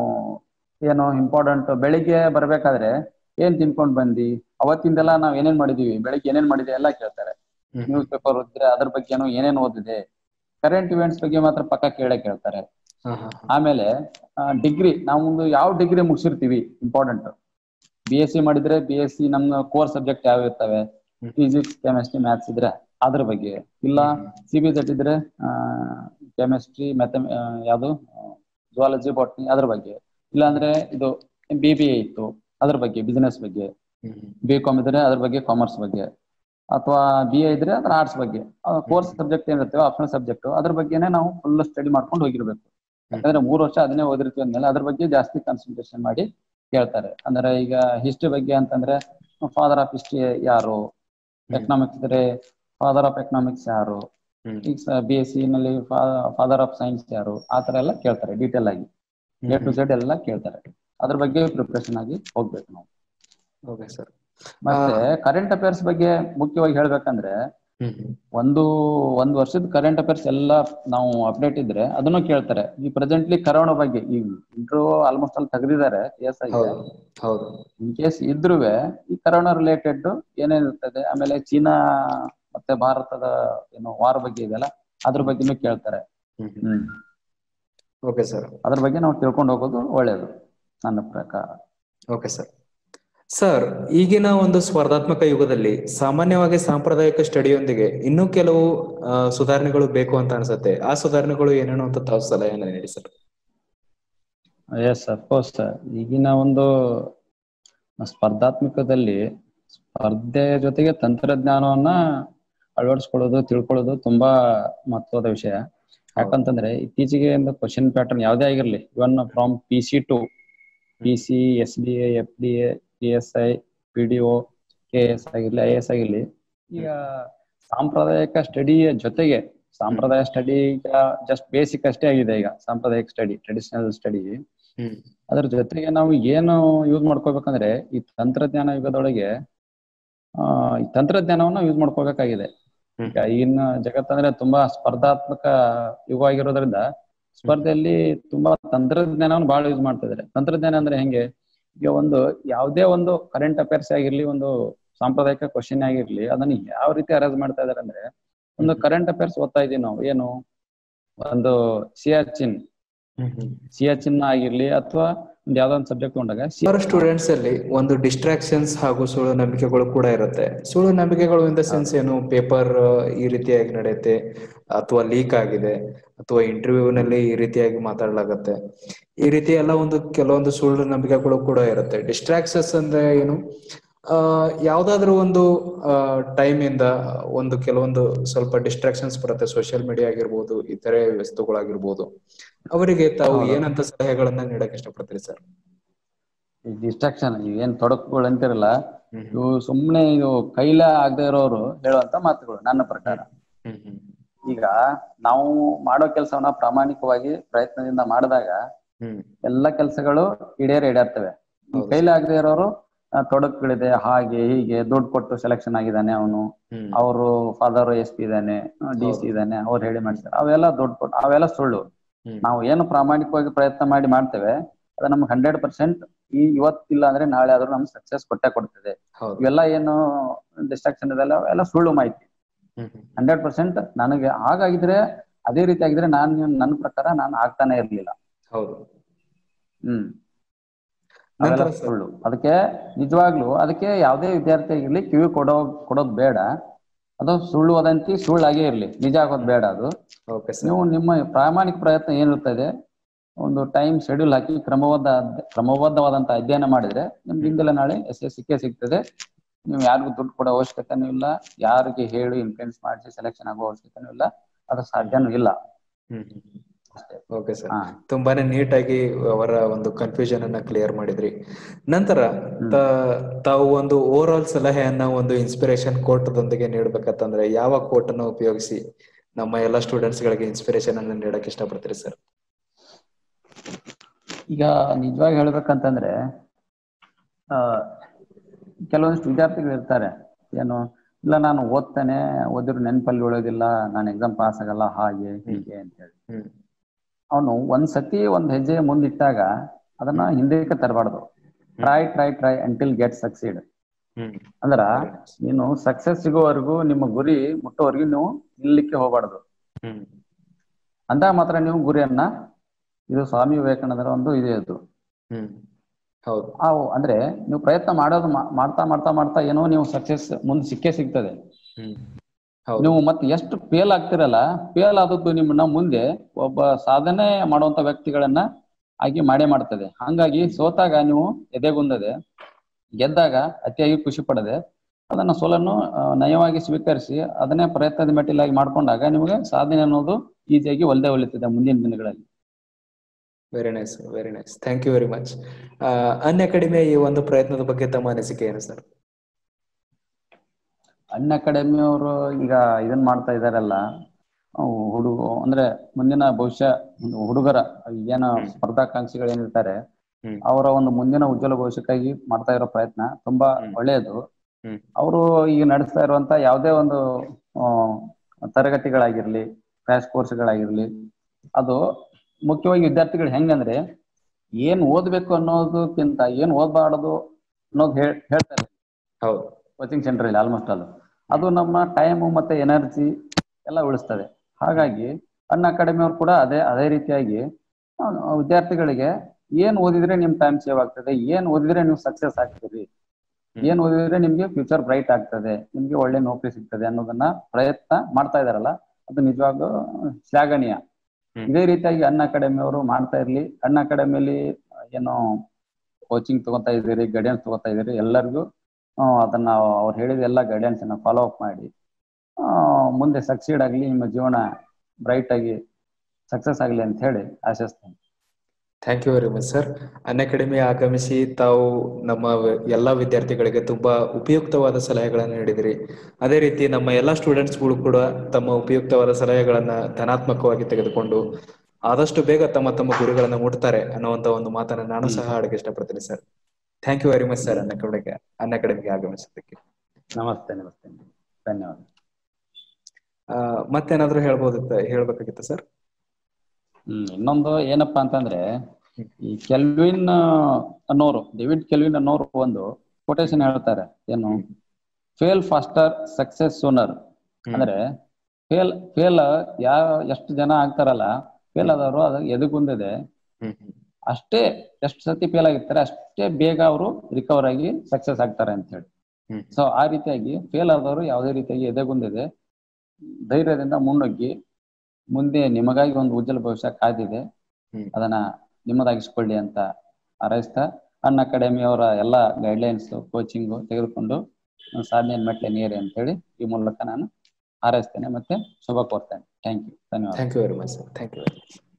ಏನು ಇಂಪಾರ್ಟೆಂಟ್, ಬೆಳಿಗ್ಗೆ ಬರ್ಬೇಕಾದ್ರೆ ಏನ್ ತಿನ್ಕೊಂಡ್ ಬಂದಿ, ಅವತ್ತಿಂದೆಲ್ಲ ನಾವ್ ಏನೇನ್ ಮಾಡಿದೀವಿ, ಬೆಳಿಗ್ಗೆ ಏನೇನ್ ಮಾಡಿದೆ ಎಲ್ಲ ಕೇಳ್ತಾರೆ. ನ್ಯೂಸ್ ಪೇಪರ್ ಓದಿದ್ರೆ ಅದ್ರ ಬಗ್ಗೆನು ಏನೇನ್ ಓದಿದೆ, ಕರೆಂಟ್ ಇವೆಂಟ್ಸ್ ಬಗ್ಗೆ ಮಾತ್ರ ಪಕ್ಕ ಕೇಳೇ ಕೇಳ್ತಾರೆ. ಆಮೇಲೆ ಡಿಗ್ರಿ, ನಾವು ಒಂದು ಯಾವ ಡಿಗ್ರಿ ಮುಗಿಸಿರ್ತೀವಿ ಇಂಪಾರ್ಟೆಂಟ್. ಬಿ ಎಸ್ ಸಿ ಮಾಡಿದ್ರೆ ಬಿ ಎಸ್ ಸಿ ನಮ್ಮ ಕೋರ್ ಸಬ್ಜೆಕ್ಟ್ ಯಾವ ಇರ್ತವೆ, ಫಿಸಿಕ್ಸ್, ಕೆಮಿಸ್ಟ್ರಿ, ಮ್ಯಾಥ್ಸ್ ಇದ್ರೆ ಅದ್ರ ಬಗ್ಗೆ, ಇಲ್ಲ ಸಿ ಬಿ ಜೆಟ್ ಇದ್ರೆ ಆ ಕೆಮಿಸ್ಟ್ರಿ, ಮ್ಯಾಥ ಯಾವುದು ಜುವಾಲಜಿ, ಬಾಟ್ನಿ ಅದ್ರ ಬಗ್ಗೆ, ಇಲ್ಲಾಂದ್ರೆ ಇದು ಬಿ ಬಿ ಎ ಇತ್ತು ಅದ್ರ ಬಗ್ಗೆ, ಬಿಸಿನೆಸ್ ಬಗ್ಗೆ, ಬಿ ಕಾಮ್ ಇದ್ರೆ ಅದ್ರ ಬಗ್ಗೆ ಕಾಮರ್ಸ್ ಬಗ್ಗೆ, ಅಥವಾ ಬಿ ಎ ಇದ್ರೆ ಅದ್ರ ಆರ್ಟ್ಸ್ ಬಗ್ಗೆ, ಕೋರ್ಸ್ ಸಬ್ಜೆಕ್ಟ್ ಏನಿರ್ತೇವೆ ಆಪ್ಷನಲ್ ಸಬ್ಜೆಕ್ಟ್ ಅದ್ರ ಬಗ್ಗೆನೇ ನಾವು ಫುಲ್ ಸ್ಟಡಿ ಮಾಡ್ಕೊಂಡು ಹೋಗಿರ್ಬೇಕು. ಯಾಕಂದ್ರೆ ಮೂರ್ ವರ್ಷ ಅದನ್ನೇ ಓದಿರ್ತೀವಿ ಅಂದ್ಮೇಲೆ ಅದ್ರ ಬಗ್ಗೆ ಜಾಸ್ತಿ ಕಾನ್ಸಂಟ್ರೇಷನ್ ಮಾಡಿ ಕೇಳ್ತಾರೆ. ಅಂದ್ರೆ ಈಗ ಹಿಸ್ಟ್ರಿ ಬಗ್ಗೆ ಅಂತಂದ್ರೆ ಫಾದರ್ ಆಫ್ ಹಿಸ್ಟ್ರಿ ಯಾರು, ಎಕನಾಮಿಕ್ಸ್ ಇದ್ರೆ ಫಾದರ್ ಆಫ್ ಎಕನಾಮಿಕ್ಸ್ ಯಾರು, ಈಗ ಬಿ ಎಸ್ ಸಿ ನಲ್ಲಿ ಫಾದರ್ ಆಫ್ ಸೈನ್ಸ್ ಯಾರು, ಆತರ ಎಲ್ಲ ಕೇಳ್ತಾರೆ ಡೀಟೇಲ್ ಆಗಿ, ಎ ಟು ಝೆಡ್ ಎಲ್ಲ ಕೇಳ್ತಾರೆ. ಅದ್ರ ಬಗ್ಗೆ ಪ್ರಿಪ್ರೇಷನ್ ಆಗಿ ಹೋಗ್ಬೇಕು ನಾವು. ಮತ್ತೆ ಕರೆಂಟ್ ಅಫೇರ್ಸ್ ಬಗ್ಗೆ ಮುಖ್ಯವಾಗಿ ಹೇಳ್ಬೇಕಂದ್ರೆ, ಒಂದು ಒಂದ್ ವರ್ಷದ ಕರೆಂಟ್ ಅಫೇರ್ಸ್ ಎಲ್ಲ ನಾವು ಅಪ್ಡೇಟ್ ಇದ್ರೆ ಅದನ್ನು ಕೇಳ್ತಾರೆ. ಈ ಪ್ರೆಸೆಂಟ್ಲಿ ಕರೋನಾ ಬಗ್ಗೆ ಈ ಇಂಟ್ರೋ ಆಲ್ಮೋಸ್ಟ್ ಅಲ್ಲಿ ತೆಗೆದಿದ್ದಾರೆ, ಎಸ್ ಆಗಿದೆ. ಇನ್ ಕೇಸ್ ಇದ್ರುವೆ ಈ ಕರೋನಾ ರಿಲೇಟೆಡ್ ಏನೇನ್ ಇರ್ತದೆ, ಆಮೇಲೆ ಚೀನಾ ಮತ್ತೆ ಭಾರತದ ಏನು ವಾರ್ ಬಗ್ಗೆ ಇದೆಯಲ್ಲ ಅದ್ರ ಬಗ್ಗೆನೂ ಕೇಳ್ತಾರೆ. ಹ್ಮ್ ಓಕೆ ಸರ್, ಅದ್ರ ಬಗ್ಗೆ ನಾವು ತಿಳ್ಕೊಂಡು ಹೋಗೋದು ಒಳ್ಳೇದು ನನ್ನ ಪ್ರಕಾರ. Okay sir. ಸರ್, ಈಗಿನ ಒಂದು ಸ್ಪರ್ಧಾತ್ಮಕ ಯುಗದಲ್ಲಿ ಸಾಮಾನ್ಯವಾಗಿ ಸಾಂಪ್ರದಾಯಿಕ ಸ್ಟಡಿಯೊಂದಿಗೆ ಇನ್ನೂ ಕೆಲವು ಸುಧಾರಣೆಗಳು ಬೇಕು ಅಂತ ಅನ್ಸುತ್ತೆ. ಆ ಸುಧಾರಣೆಗಳು ಏನೇನು ಅಂತ ತಾವು ಸಲಹೆಯನ್ನು ನೀಡಿ ಸರ್. Yes of course. ಈಗಿನ ಒಂದು ಸ್ಪರ್ಧಾತ್ಮಕದಲ್ಲಿ ಸ್ಪರ್ಧೆಯ ಜೊತೆಗೆ ತಂತ್ರಜ್ಞಾನವನ್ನ ಅಳವಡಿಸ್ಕೊಳ್ಳೋದು, ತಿಳ್ಕೊಳ್ಳೋದು ತುಂಬಾ ಮಹತ್ವದ ವಿಷಯ. ಯಾಕಂತಂದ್ರೆ ಇತ್ತೀಚೆಗೆ ಒಂದು ಕ್ವಶನ್ ಪ್ಯಾಟರ್ನ್ ಯಾವುದೇ ಆಗಿರ್ಲಿ, even from P C to P C, S D A, F D A, P S I, P D O, K S ಆಗಿರ್ಲಿ, ಐ ಎಸ್ ಆಗಿರ್ಲಿ, ಈಗ ಸಾಂಪ್ರದಾಯಿಕ ಸ್ಟಡಿಯ ಜೊತೆಗೆ, ಸಾಂಪ್ರದಾಯ ಸ್ಟಡಿ ಈಗ ಜಸ್ಟ್ ಬೇಸಿಕ್ ಅಷ್ಟೇ ಆಗಿದೆ ಈಗ ಸಾಂಪ್ರದಾಯಿಕ ಸ್ಟಡಿ, ಟ್ರೆಡಿಷನಲ್ ಸ್ಟಡಿ. ಅದ್ರ ಜೊತೆಗೆ ನಾವು ಏನು ಯೂಸ್ ಮಾಡ್ಕೋಬೇಕಂದ್ರೆ ಈ ತಂತ್ರಜ್ಞಾನ ಯುಗದೊಳಗೆ ಆ ಈ ತಂತ್ರಜ್ಞಾನವನ್ನ ಯೂಸ್ ಮಾಡ್ಕೋಬೇಕಾಗಿದೆ. ಈಗ ಈಗಿನ ಜಗತ್ತಂದ್ರೆ ತುಂಬಾ ಸ್ಪರ್ಧಾತ್ಮಕ ಯುಗ ಆಗಿರೋದ್ರಿಂದ ಸ್ಪರ್ಧೆಯಲ್ಲಿ ತುಂಬಾ ತಂತ್ರಜ್ಞಾನವನ್ನು ಬಹಳ ಯೂಸ್ ಮಾಡ್ತಾ ಇದಾರೆ. ತಂತ್ರಜ್ಞಾನ ಅಂದ್ರೆ ಹೆಂಗೆ, ಈಗ ಒಂದು ಯಾವುದೇ ಒಂದು ಕರೆಂಟ್ ಅಫೇರ್ಸ್ ಆಗಿರ್ಲಿ, ಒಂದು ಸಾಂಪ್ರದಾಯಿಕ ಕ್ವಶನ್ ಆಗಿರ್ಲಿ, ಅದನ್ನ ಯಾವ ರೀತಿ ಅರೇಂಜ್ ಮಾಡ್ತಾ ಇದಾರೆ ಅಂದ್ರೆ, ಒಂದು ಕರೆಂಟ್ ಅಫೇರ್ಸ್ ಓದ್ತಾ ಇದೀವಿ ನಾವು, ಏನು ಒಂದು ಸಿಯಾಚಿನ್ ಸಿಯಾಚಿನ್ ಆಗಿರ್ಲಿ ಅಥವಾ ಒಂದು ಯಾವ್ದೋ ಒಂದು ಸಬ್ಜೆಕ್ಟ್ ತಗೊಂಡಾಗ ಸ್ಟೂಡೆಂಟ್ಸ್ ಅಲ್ಲಿ ಒಂದು ಡಿಸ್ಟ್ರಾಕ್ಷನ್ಸ್ ಹಾಗೂ ಸುಳ್ಳು ನಂಬಿಕೆಗಳು ಕೂಡ ಇರುತ್ತೆ. ಸುಳ್ಳು ನಂಬಿಕೆಗಳು ಇನ್ ದ ಸೆನ್ಸ್ ಏನು, ಪೇಪರ್ ಈ ರೀತಿಯಾಗಿ ನಡೆಯುತ್ತೆ, ಅಥವಾ ಲೀಕ್ ಆಗಿದೆ ಅಥವಾ ಇಂಟರ್ವ್ಯೂ ನಲ್ಲಿ ಈ ರೀತಿಯಾಗಿ ಮಾತಾಡಲಾಗತ್ತೆ. ಈ ರೀತಿ ಎಲ್ಲ ಒಂದು ಕೆಲವೊಂದು ಸುಳ್ಳು ನಂಬಿಕೆಗಳು ಕೂಡ ಇರುತ್ತೆ. ಡಿಸ್ಟ್ರಾಕ್ಷನ್ಸ್ ಅಂದ್ರೆ ಏನು, ಆ ಯಾವ್ದಾದ್ರು ಒಂದು ಟೈಮ್ ಇಂದ ಒಂದು ಕೆಲವೊಂದು ಸ್ವಲ್ಪ ಡಿಸ್ಟ್ರಾಕ್ಷನ್ಸ್ ಬರುತ್ತೆ. ಸೋಷಿಯಲ್ ಮೀಡಿಯಾ ಆಗಿರ್ಬೋದು, ಇತರೆ ವಸ್ತುಗಳಾಗಿರ್ಬೋದು. ಅವರಿಗೆ ತಾವು ಹೌದು. ಏನಂತ ಸಲಹೆಗಳನ್ನ ನೀಡಕ್ ಇಷ್ಟಪಡ್ತೀರಿ ಸರ್? ಈ ಡಿಸ್ಟ್ರಾಕ್ಷನ್ ಏನ್ ತೊಡಕುಗಳು ಅಂತಿರಲ್ಲ, ಹ್ಮ್ ಇವು ಸುಮ್ನೆ ಇದು ಕೈಲ ಆಗದೆ ಇರೋರು ಹೇಳುವಂತ ಮಾತುಗಳು ನನ್ನ ಪ್ರಕಾರ. ಹ್ಮ್ ಹ್ಮ್ ಈಗ ನಾವು ಮಾಡೋ ಕೆಲಸವನ್ನ ಪ್ರಾಮಾಣಿಕವಾಗಿ ಪ್ರಯತ್ನದಿಂದ ಮಾಡಿದಾಗ ಹ್ಮ್ ಎಲ್ಲ ಕೆಲಸಗಳು ಈಡೇರ ಈಡೇರ್ತವೆ. ಈ ಹೌದು ಕೈಲಿ ಸರ್. ಆಗದೆ ಇರೋರು ಆ, ತೊಡಕುಗಳಿದೆ, ಹಾಗೆ ಹೀಗೆ ದುಡ್ಡು ಕೊಟ್ಟು ಸೆಲೆಕ್ಷನ್ ಆಗಿದ್ದಾನೆ ಅವನು, ಹ್ಮ್ ಅವರು ಫಾದರ್ ಎಸ್ ಪಿ ಇದ್ದಾನೆ, ಡಿ ಸಿ ಹೌದು. ಇದ್ದಾನೆ, ಅವ್ರು ಹೇಳಿ ಮಾಡ್ತಾರೆ, ಅವೆಲ್ಲ ದುಡ್ಡು ಕೊಟ್ಟು ಅವೆಲ್ಲ ಸುಳ್ಳು. ಹ್ಮ್ ನಾವು ಏನು ಪ್ರಾಮಾಣಿಕವಾಗಿ ಪ್ರಯತ್ನ ಮಾಡಿ ಮಾಡ್ತೇವೆ ಅದು ನಮ್ಗೆ ಹಂಡ್ರೆಡ್ ಪರ್ಸೆಂಟ್ ಈ ಇವತ್ತಿಲ್ಲ ಅಂದ್ರೆ ನಾಳೆ ಆದ್ರೂ ನಮ್ಗೆ ಸಕ್ಸಸ್ ಕೊಟ್ಟೆ ಕೊಡ್ತದೆ. ಹೌದು. ಇವೆಲ್ಲ ಏನು ಡಿಸ್ಟ್ರಾಕ್ಷನ್ ಇದೆಲ್ಲ ಎಲ್ಲ ಸುಳ್ಳು ಮಾಹಿತಿ. ಹ್ಮ್ ಹ್ಮ್ ಹಂಡ್ರೆಡ್ ಪರ್ಸೆಂಟ್ ನನಗೆ ಹಾಗಾಗಿದ್ರೆ ಅದೇ ರೀತಿ ಆಗಿದ್ರೆ ನಾನು ನನ್ನ ಪ್ರಕಾರ ನಾನು ಆಗ್ತಾನೆ ಇರ್ಲಿಲ್ಲ. ಹೌದು. ಹ್ಮ್ ನಂತರ ಅವೆಲ್ಲ ಸರ್, ಸುಳ್ಳು. ಅದಕ್ಕೆ ನಿಜವಾಗ್ಲೂ ಅದಕ್ಕೆ ಯಾವುದೇ ವಿದ್ಯಾರ್ಥಿ ಆಗಿರ್ಲಿ ಕಿವಿ ಕೊಡೋ ಕೊಡೋದು ಬೇಡ. ಅದು ಸುಳ್ಳು ವದಂತಿ ಸುಳ್ಳಾಗೇ ಇರ್ಲಿ, ನಿಜ ಆಗೋದು ಬೇಡ. ಅದು ಓಕೆ ಸರ್. ನೀವು ನಿಮ್ಮ ಪ್ರಾಮಾಣಿಕ ಪ್ರಯತ್ನ ಏನಿರ್ತದೆ, ಒಂದು ಟೈಮ್ ಶೆಡ್ಯೂಲ್ ಹಾಕಿ ಕ್ರಮಬದ್ಧ ಕ್ರಮಬದ್ಧವಾದಂತ ಅಧ್ಯಯನ ಮಾಡಿದ್ರೆ ನಿಮ್ಗೆ ಹಿಂದೆಲ್ಲ ನಾಳೆ ಎಸ್ ಎಸ್ ಸಿಕ್ಕೇ ಸಿಗ್ತದೆ. ನೀವು ಯಾರಿಗೂ ದುಡ್ಡು ಕೊಡೋ ಅವಶ್ಯಕತೆನೂ ಇಲ್ಲ, ಯಾರಿಗೆ ಹೇಳಿ ಇನ್ಫ್ಲೂಯೆನ್ಸ್ ಮಾಡಿಸಿ ಸೆಲೆಕ್ಷನ್ ಆಗೋ ಅವಶ್ಯಕತೆನೂ ಇಲ್ಲ, ಅದು ಸಾಧ್ಯನೂ ಇಲ್ಲ. ಹ್ಮ್ ಹ್ಮ್ ಓಕೆ ಸರ್, ಹಾ ತುಂಬಾನೇ ನೀಟಾಗಿ ಅವರ ಒಂದು ಕನ್ಫ್ಯೂಷನ್ ಅನ್ನ ಕ್ಲಿಯರ್ ಮಾಡಿದ್ರಿ. ನಂತರ ಹ್ಮ್ ತ- ತಾವು ಒಂದು ಓವರ್ ಆಲ್ ಸಲಹೆಯನ್ನ ಒಂದು ಇನ್ಸ್ಪಿರೇಷನ್ ಕೋಟ್ದೊಂದಿಗೆ ನೀಡ್ಬೇಕಂತಂದ್ರೆ ಯಾವ ಕೋಟ್ ಅನ್ನು ಉಪಯೋಗಿಸಿ ನಮ್ಮ ಎಲ್ಲ ಸ್ಟೂಡೆಂಟ್ಸ್ ಗಳಿಗೆ ಇನ್ಸ್ಪಿರೇಷನ್ ಅನ್ನ ನೀಡಕ್ ಇಷ್ಟಪಡ್ತೀರಿ ಸರ್? ಈಗ ನಿಜವಾಗಿ ಹೇಳ್ಬೇಕಂತಂದ್ರೆ ಆ ಕೆಲವೊಂದಿಷ್ಟು ವಿದ್ಯಾರ್ಥಿಗಳು ಇರ್ತಾರೆ, ಏನು ಇಲ್ಲ ನಾನು ಓದ್ತೇನೆ, ಓದಿದ್ರು ನೆನಪಲ್ಲಿ ಉಳಿಯೋದಿಲ್ಲ, ನಾನು ಎಕ್ಸಾಮ್ ಪಾಸ್ ಆಗಲ್ಲ, ಹಾಗೆ ಹೀಗೆ ಅಂತ ಹೇಳಿ. ಹ್ಮ್ ಅವನು ಒಂದ್ ಸತಿ ಒಂದ್ ಹೆಜ್ಜೆ ಮುಂದಿಟ್ಟಾಗ ಅದನ್ನ ಹಿಂದಕ್ಕೆ ತರಬಾರ್ದು. Try try try until get succeed. Hmm ಅಂದ್ರ ನೀನು ಸಕ್ಸಸ್ ಸಿಗೋವರೆಗೂ ನಿಮ್ಮ ಗುರಿ ಮುಟ್ಟೋವರೆಗೂ ನೀವು ನಿಲ್ಲಕ್ಕೆ ಹೋಗ್ಬಾರ್ದು. ಹ್ಮ್ ಅಂದಾಗ ಮಾತ್ರ ನೀವು ಗುರಿಯನ್ನ, ಇದು ಸ್ವಾಮಿ ವಿವೇಕಾನಂದರ ಒಂದು ಇದೆ ಅದು. ಹ್ಮ್ ಹೌದು. ಆ ಅಂದ್ರೆ ನೀವು ಪ್ರಯತ್ನ ಮಾಡೋದು ಮಾ- ಮಾಡ್ತಾ ಮಾಡ್ತಾ ಮಾಡ್ತಾ ಏನೋ ನೀವು ಸಕ್ಸಸ್ ಮುಂದೆ ಸಿಕ್ಕೇ ಸಿಗ್ತದೆ. ಹ್ಮ್ ಹೌದು. ನೀವು ಮತ್ತೆ ಎಷ್ಟು ಫೇಲ್ ಆಗ್ತಿರಲ್ಲ, ಫೇಲ್ ಆದದ್ದು ನಿಮ್ಮನ್ನ ಮುಂದೆ ಒಬ್ಬ ಸಾಧನೆ ಮಾಡುವಂತ ವ್ಯಕ್ತಿಗಳನ್ನ ಆಗಿ ಮಾಡೇ ಮಾಡ್ತದೆ. ಹಂಗಾಗಿ ಸೋತಾಗ ನೀವು ಎದೆಗುಂದದೆ, ಗೆದ್ದಾಗ ಅತಿಯಾಗಿ ಖುಷಿ ಪಡದೆ ಅದನ್ನ ಸೋಲನ್ನು ಆ, ನಯವಾಗಿ ಸ್ವೀಕರಿಸಿ ಅದನ್ನೇ ಪ್ರಯತ್ನದ ಮೆಟ್ಟಿಲಾಗಿ ಮಾಡ್ಕೊಂಡಾಗ ನಿಮಗೆ ಸಾಧನೆ ಅನ್ನೋದು ಈಸಿಯಾಗಿ ಒಲ್ದೇ ಒಲಿತದೆ ಮುಂದಿನ ದಿನಗಳಲ್ಲಿ. Very nice, very nice, thank you very much. ಅನ್ ಅಕಾಡೆಮಿಯ ಈ ಒಂದು ಪ್ರಯತ್ನದ ಬಗ್ಗೆ ತಮ್ಮ ಅನಿಸಿಕೆ ಏನು ಸರ್? ಅನ್ ಅಕಾಡೆಮಿಯವರು ಈಗ ಇದನ್ ಮಾಡ್ತಾ ಇದಾರಲ್ಲ, ಹುಡುಗ ಅಂದ್ರೆ ಮುಂದಿನ ಭವಿಷ್ಯ ಹುಡುಗರ ಏನು ಸ್ಪರ್ಧಾಕಾಂಕ್ಷಿಗಳು ಏನಿರ್ತಾರೆ ಹ್ಮ್ ಅವರ ಒಂದು ಮುಂದಿನ ಉಜ್ವಲ ಭವಿಷ್ಯಕ್ಕಾಗಿ ಮಾಡ್ತಾ ಇರೋ ಪ್ರಯತ್ನ ತುಂಬಾ ಹ್ಮ್. ಒಳ್ಳೆಯದು. ಹ್ಮ್ ಅವರು ಈಗ ನಡೆಸ್ತಾ ಇರುವಂತ ಯಾವುದೇ ಒಂದು ಆ, ತರಗತಿಗಳಾಗಿರ್ಲಿ, ಕ್ರಾಶ್ ಕೋರ್ಸ್ಗಳಾಗಿರ್ಲಿ, ಅದು ಮುಖ್ಯವಾಗಿ ವಿದ್ಯಾರ್ಥಿಗಳು ಹೆಂಗಂದ್ರೆ ಏನ್ ಓದ್ಬೇಕು ಅನ್ನೋದಕ್ಕಿಂತ ಏನ್ ಓದ್ಬಾರ್ದು ಅನ್ನೋದು ಹೇಳ್ ಹೇಳ್ತಾರೆ ಹೌದು. ಕೋಚಿಂಗ್ ಸೆಂಟರ್ ಅಲ್ಲಿ. ಆಲ್ಮೋಸ್ಟ್ ಅಲ್ಲ ಅದು ನಮ್ಮ ಟೈಮು ಮತ್ತೆ ಎನರ್ಜಿ ಎಲ್ಲ ಉಳಿಸ್ತದೆ. ಹಾಗಾಗಿ ಅನ್ ಅಕಾಡೆಮಿ ಅವ್ರು ಕೂಡ ಅದೇ ಅದೇ ರೀತಿಯಾಗಿ ಆ, ವಿದ್ಯಾರ್ಥಿಗಳಿಗೆ ಏನ್ ಓದಿದ್ರೆ ನಿಮ್ ಟೈಮ್ ಸೇವ್ ಆಗ್ತದೆ, ಏನ್ ಓದಿದ್ರೆ ನೀವು ಸಕ್ಸಸ್ ಆಗ್ತೀರಿ, ಏನ್ ಓದಿದ್ರೆ ನಿಮ್ಗೆ ಫ್ಯೂಚರ್ ಬ್ರೈಟ್ ಆಗ್ತದೆ, ನಿಮ್ಗೆ ಒಳ್ಳೆ ನೌಕರಿ ಸಿಗ್ತದೆ ಅನ್ನೋದನ್ನ ಪ್ರಯತ್ನ ಮಾಡ್ತಾ ಇದಾರಲ್ಲ, ಅದು ನಿಜವಾಗ್ಲೂ ಶ್ಲಾಘನೀಯ. ಹ್ಮ್. ಇದೇ ರೀತಿಯಾಗಿ ಅನ್ ಅಕಾಡೆಮಿ ಅವರು ಮಾಡ್ತಾ ಇರ್ಲಿ. ಅನ್ ಅಕಾಡೆಮಿಯಲ್ಲಿ ಏನು ಕೋಚಿಂಗ್ ತಗೋತಾ ಇದ್ದೀರಿ, ಗೈಡೆನ್ಸ್ ತಗೋತಾ ಇದ್ದೀರಿ, ಎಲ್ಲರಿಗೂ ಆ, ಅದನ್ನ ಅವ್ರು ಹೇಳಿದ ಎಲ್ಲ ಗೈಡೆನ್ಸ್ ಅನ್ನ ಫಾಲೋ ಅಪ್ ಮಾಡಿ ಆ, ಮುಂದೆ ಸಕ್ಸೀಡ್ ಆಗಲಿ, ನಿಮ್ಮ ಜೀವನ ಬ್ರೈಟ್ ಆಗಿ ಸಕ್ಸಸ್ ಆಗಲಿ ಅಂತ ಹೇಳಿ ಆಶಿಸ್ತೇನೆ. Thank you very much sir. Unacademy ಆಗಮಿಸಿ ತಾವು ನಮ್ಮ ವ- ಎಲ್ಲಾ ವಿದ್ಯಾರ್ಥಿಗಳಿಗೆ ತುಂಬಾ ಉಪಯುಕ್ತವಾದ ಸಲಹೆಗಳನ್ನು ನೀಡಿದಿರಿ. ಅದೇ ರೀತಿ ನಮ್ಮ ಎಲ್ಲಾ ಸ್ಟೂಡೆಂಟ್ಸ್ಗಳು ಕೂಡ ತಮ್ಮ ಉಪಯುಕ್ತವಾದ ಸಲಹೆಗಳನ್ನ ಧನಾತ್ಮಕವಾಗಿ ತೆಗೆದುಕೊಂಡು ಆದಷ್ಟು ಬೇಗ ತಮ್ಮ ತಮ್ಮ ಗುರಿಗಳನ್ನ ಮುಟ್ತಾರೆ ಅನ್ನುವಂತ ಒಂದು ಮಾತನ್ನ ನಾನು ಹ್ಮ್. ಸಹ ಆಡಕ್ಕೆ ಇಷ್ಟಪಡ್ತೀನಿ ಸರ್. Thank you very much sir ಅನ್ ಅಕಾಡೆಮಿಗೆ ಅನ್ ಅಕಾಡೆಮಿಗೆ ಆಗಮಿಸಿದ್ದಕ್ಕೆ. ನಮಸ್ತೆ ನಮಸ್ತೆ ಧನ್ಯವಾದ. ಆ, ಮತ್ತೇನಾದ್ರೂ ಹೇಳ್ಬೋದಿತ್ತ ಹೇಳ್ಬೇಕಾಗಿತ್ತ ಸರ್? ಹ್ಮ್ ಇನ್ನೊಂದು ಏನಪ್ಪಾ ಅಂತಂದ್ರೆ, ಈ ಕೆಲ್ವಿನ್ ಅನ್ನೋರು, ಡೇವಿಡ್ ಕೆಲ್ವಿನ್ ಅನ್ನೋರು ಒಂದು ಕೊಟೇಶನ್ ಹೇಳ್ತಾರೆ, ಏನು ಫೇಲ್ ಫಾಸ್ಟರ್ ಸಕ್ಸೆಸ್ ಸೂನರ್. ಅಂದ್ರೆ ಫೇಲ್ ಫೇಲ್ ಯಾ ಎಷ್ಟು ಜನ ಆಗ್ತಾರಲ್ಲ, ಫೇಲ್ ಆದವರು ಅದು ಎದುಗುಂದಿದೆ ಹ್ಮ್ ಹ್ಮ್ ಅಷ್ಟೇ, ಎಷ್ಟು ಸತಿ ಫೇಲ್ ಆಗಿರ್ತಾರೆ ಅಷ್ಟೇ ಬೇಗ ಅವರು ರಿಕವರ್ ಆಗಿ ಸಕ್ಸಸ್ ಆಗ್ತಾರೆ ಅಂತ ಹೇಳಿ. ಹ್ಮ್ ಸೊ ಆ ರೀತಿಯಾಗಿ ಫೇಲ್ ಆದವರು ಯಾವುದೇ ರೀತಿಯಾಗಿ ಎದೆಗುಂದಿದೆ ಧೈರ್ಯದಿಂದ ಮುನ್ನುಗ್ಗಿ ಮುಂದೆ ನಿಮಗಾಗಿ ಒಂದು ಉಜ್ವಲ ಭವಿಷ್ಯ ಕಾದಿದೆ. ಹ್ಮ್. ಅದನ್ನ ನಿಮ್ಮದಾಗಿಸ್ಕೊಳ್ಳಿ ಅಂತ ಹಾರೈಸ್ತಾ ಅನ್ ಅಕಾಡೆಮಿ ಅವರ ಎಲ್ಲ ಗೈಡ್ಲೈನ್ಸ್ ಕೋಚಿಂಗು ತೆಗೆದುಕೊಂಡು ಸಾಧನೆ ಮೆಟ್ಲೆ ನೀರಿ ಅಂತೇಳಿ ಈ ಮೂಲಕ ನಾನು ಹಾರೈಸ್ತೇನೆ ಮತ್ತೆ ಶುಭ ಕೋರ್ತೇನೆ. Thank you. ಧನ್ಯವಾದ. Thank you very much sir. Thank you very much.